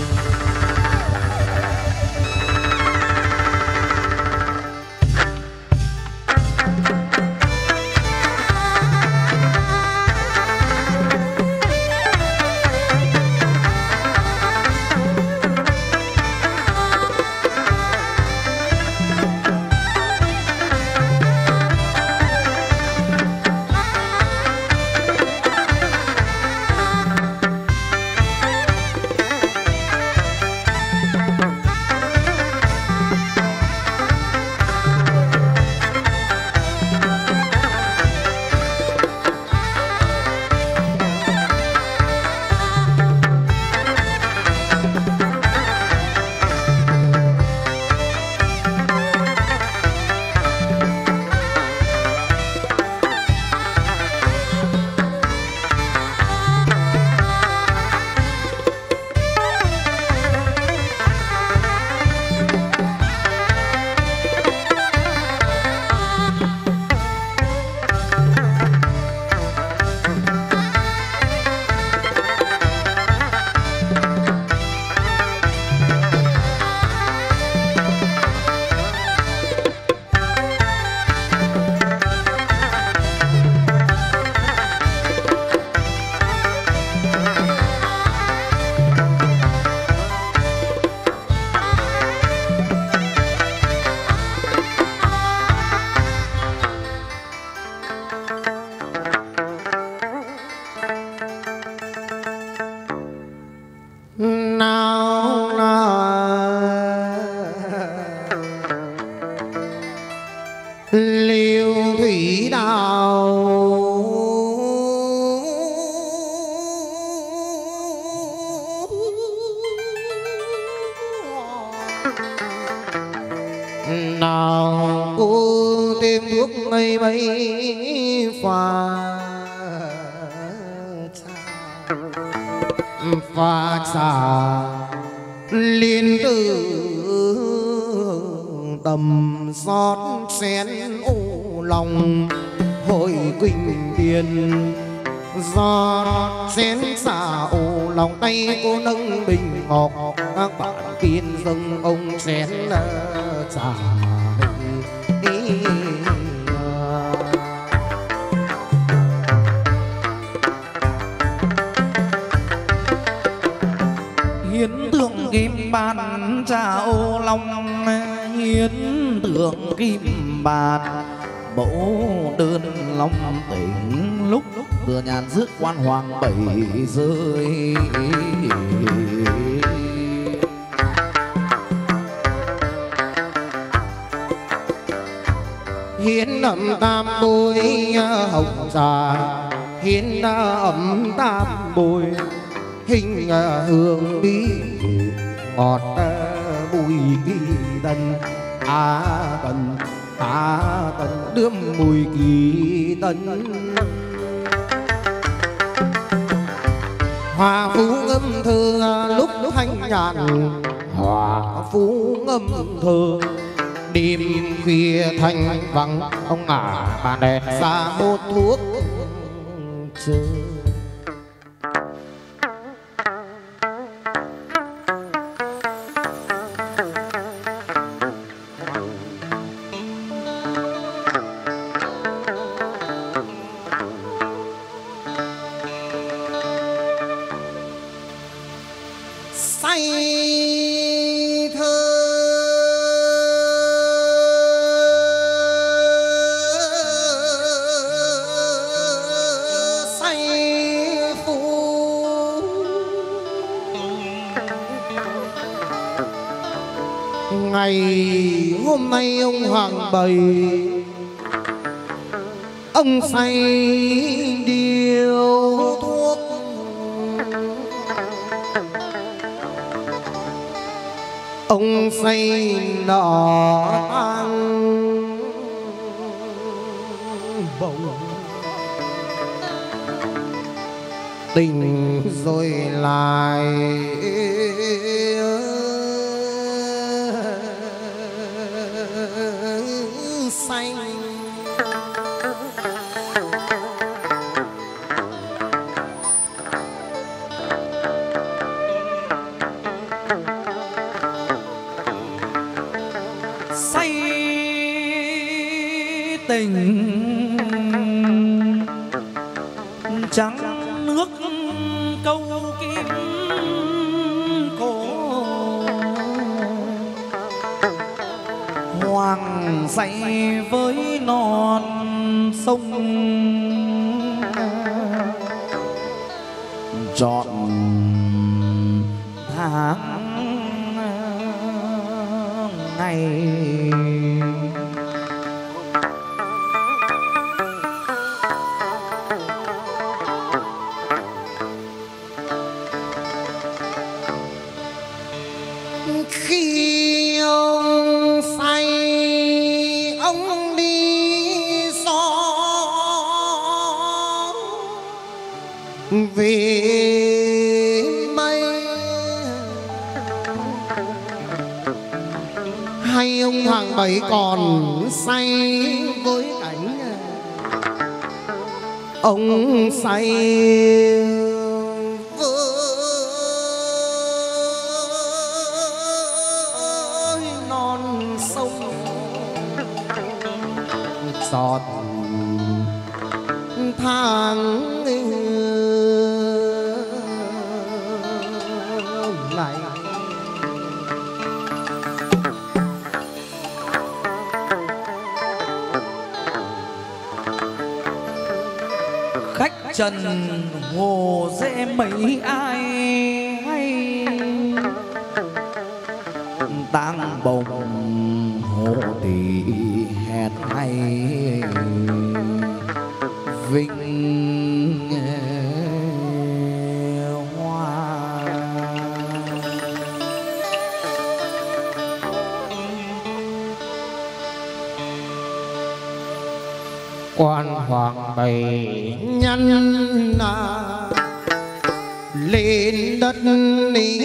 Liêu thủy đào nào cô tìm thuốc mây mây pha pha trà liên tử tầm xót xén ô lòng hội quỳnh tiền giọt xén xả ô lòng tay cô nâng bình ngọc các bạn tiên dâng ông xén trà hiến tượng kim bàn trà ô long, hiến tượng kim bàn mẫu đơn long tỉnh lúc vừa nhàn rước quan hoàng bảy rơi. Hiến ẩm tam bôi hồng trà, hiến ẩm tam bôi hình hương bí ngọt bùi kỳ tân á tân á tân đướm mùi kỳ tân. Hòa phú ngâm thơ lúc thanh nhàn, hòa phú ngâm thơ đêm khuya thanh vắng ông ngả bàn đèn ra một thuốc chơi. Ngày hôm nay ông hoàng bày ông say điều thuốc, ông say nọ ăn bầu tình rồi lại xanh. say tình trắng nước câu kiếm cổ hoàng say với non sông trọn tháng ngày. Khi ông say ông đi gió về mây, hay ông Hoàng Bảy còn say với cảnh ông say giọt tháng này. Khách trần hồ dễ mấy ai hay, tang bồng hồ thì hẹn hay vinh hoa. Quan Hoàng Bảy nhân à, lên đất ní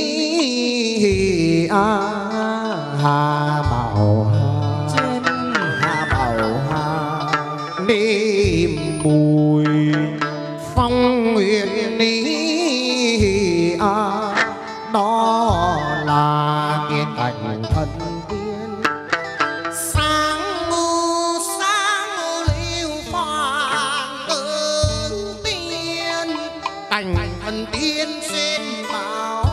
à, Hà Bảo trên Hà Bảo Hà đêm mùi phong nguyện ní à, đó là cái cảnh thân tiên sáng ngu sáng liêu phàn ơn tiên cảnh thân tiên trên bảo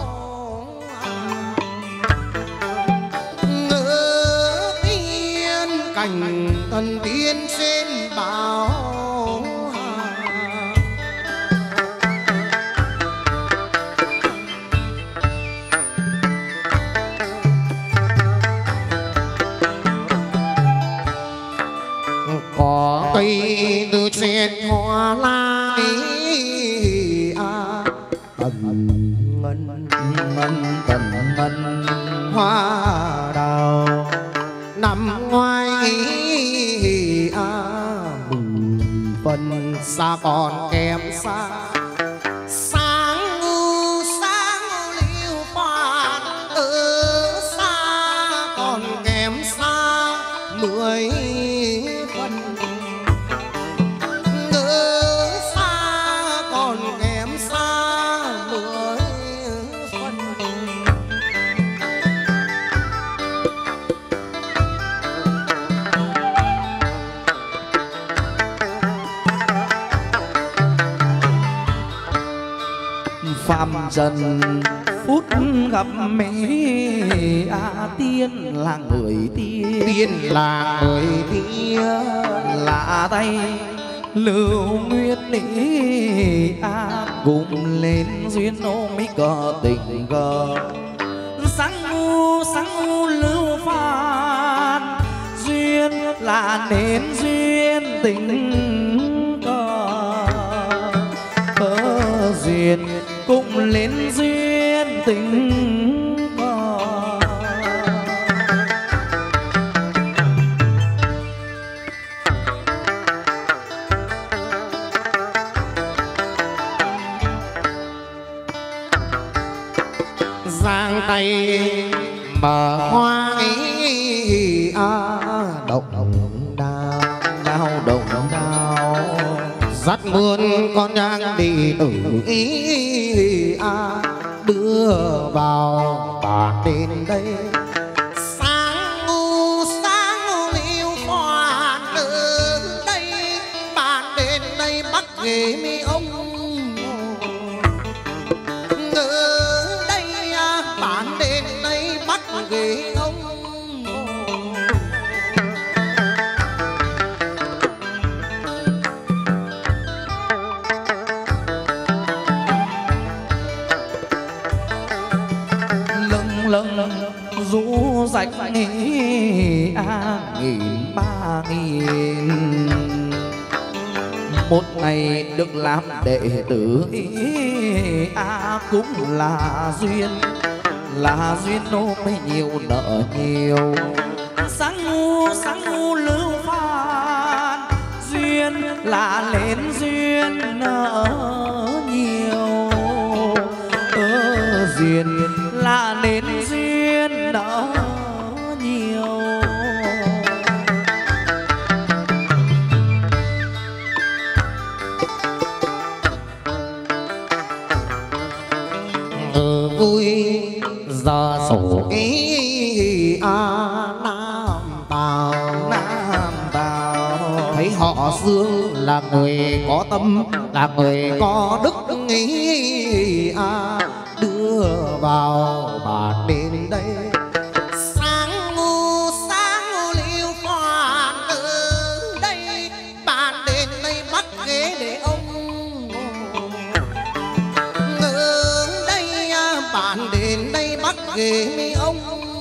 ngỡ tiên cảnh thân tiên trên bảo. Có cây từ trên hoa lá à, tần ngân ngân tần ngân hoa đào nằm ngoài à, mừng phần xa còn kém xa sáng ngu sáng liêu phạt ở xa còn kém xa mười phần ngỡ xa còn kém xa mười phần. phàm trần phút gặp mỹ a tiên là người tiên, Tiên là người tiên lạ tay lưu nguyệt lý a cùng lên duyên ôm mấy cờ tình cờ sáng u sáng u lưu phan duyên là nên duyên tình cờ cờ duyên cùng lên duyên tình cờ. giang tay mở hoa ý à, động đào đào đồng đào dắt muôn con nhang đi tử ý à, đưa vào bàn đến đây sáng ngu sáng ngu liêu khoan ở đây bàn đến đây bắt ghế mi ông ở đây bàn đến đây bắt ghế ông lâng rú rạch nghĩ a nghìn ba nghìn một ngày được làm đệ tử a cũng là duyên là duyên nô mới nhiều nợ nhiều sáng ngu sáng ngu lưu phan duyên là lên duyên nợ nhiều ơ duyên là đến duyên nợ nhiều ừ, vui giờ sổ ý a nam tào nam tào thấy họ xương là người có tâm là người có đức ý a đưa vào bàn đến đây sáng ngu sáng ngu liêu khoan ở đây bàn đến đây bắt ghế để ông ở đây bàn đến đây bắt ghế mi ông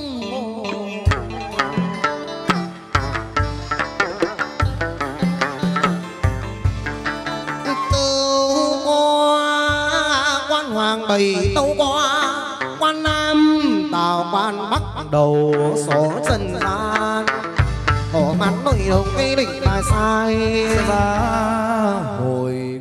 hoàng bày tâu qua quan nam tào quan bắc đầu số trần gian hổ mặt nội đồng cây đỉnh bài sai ra hồi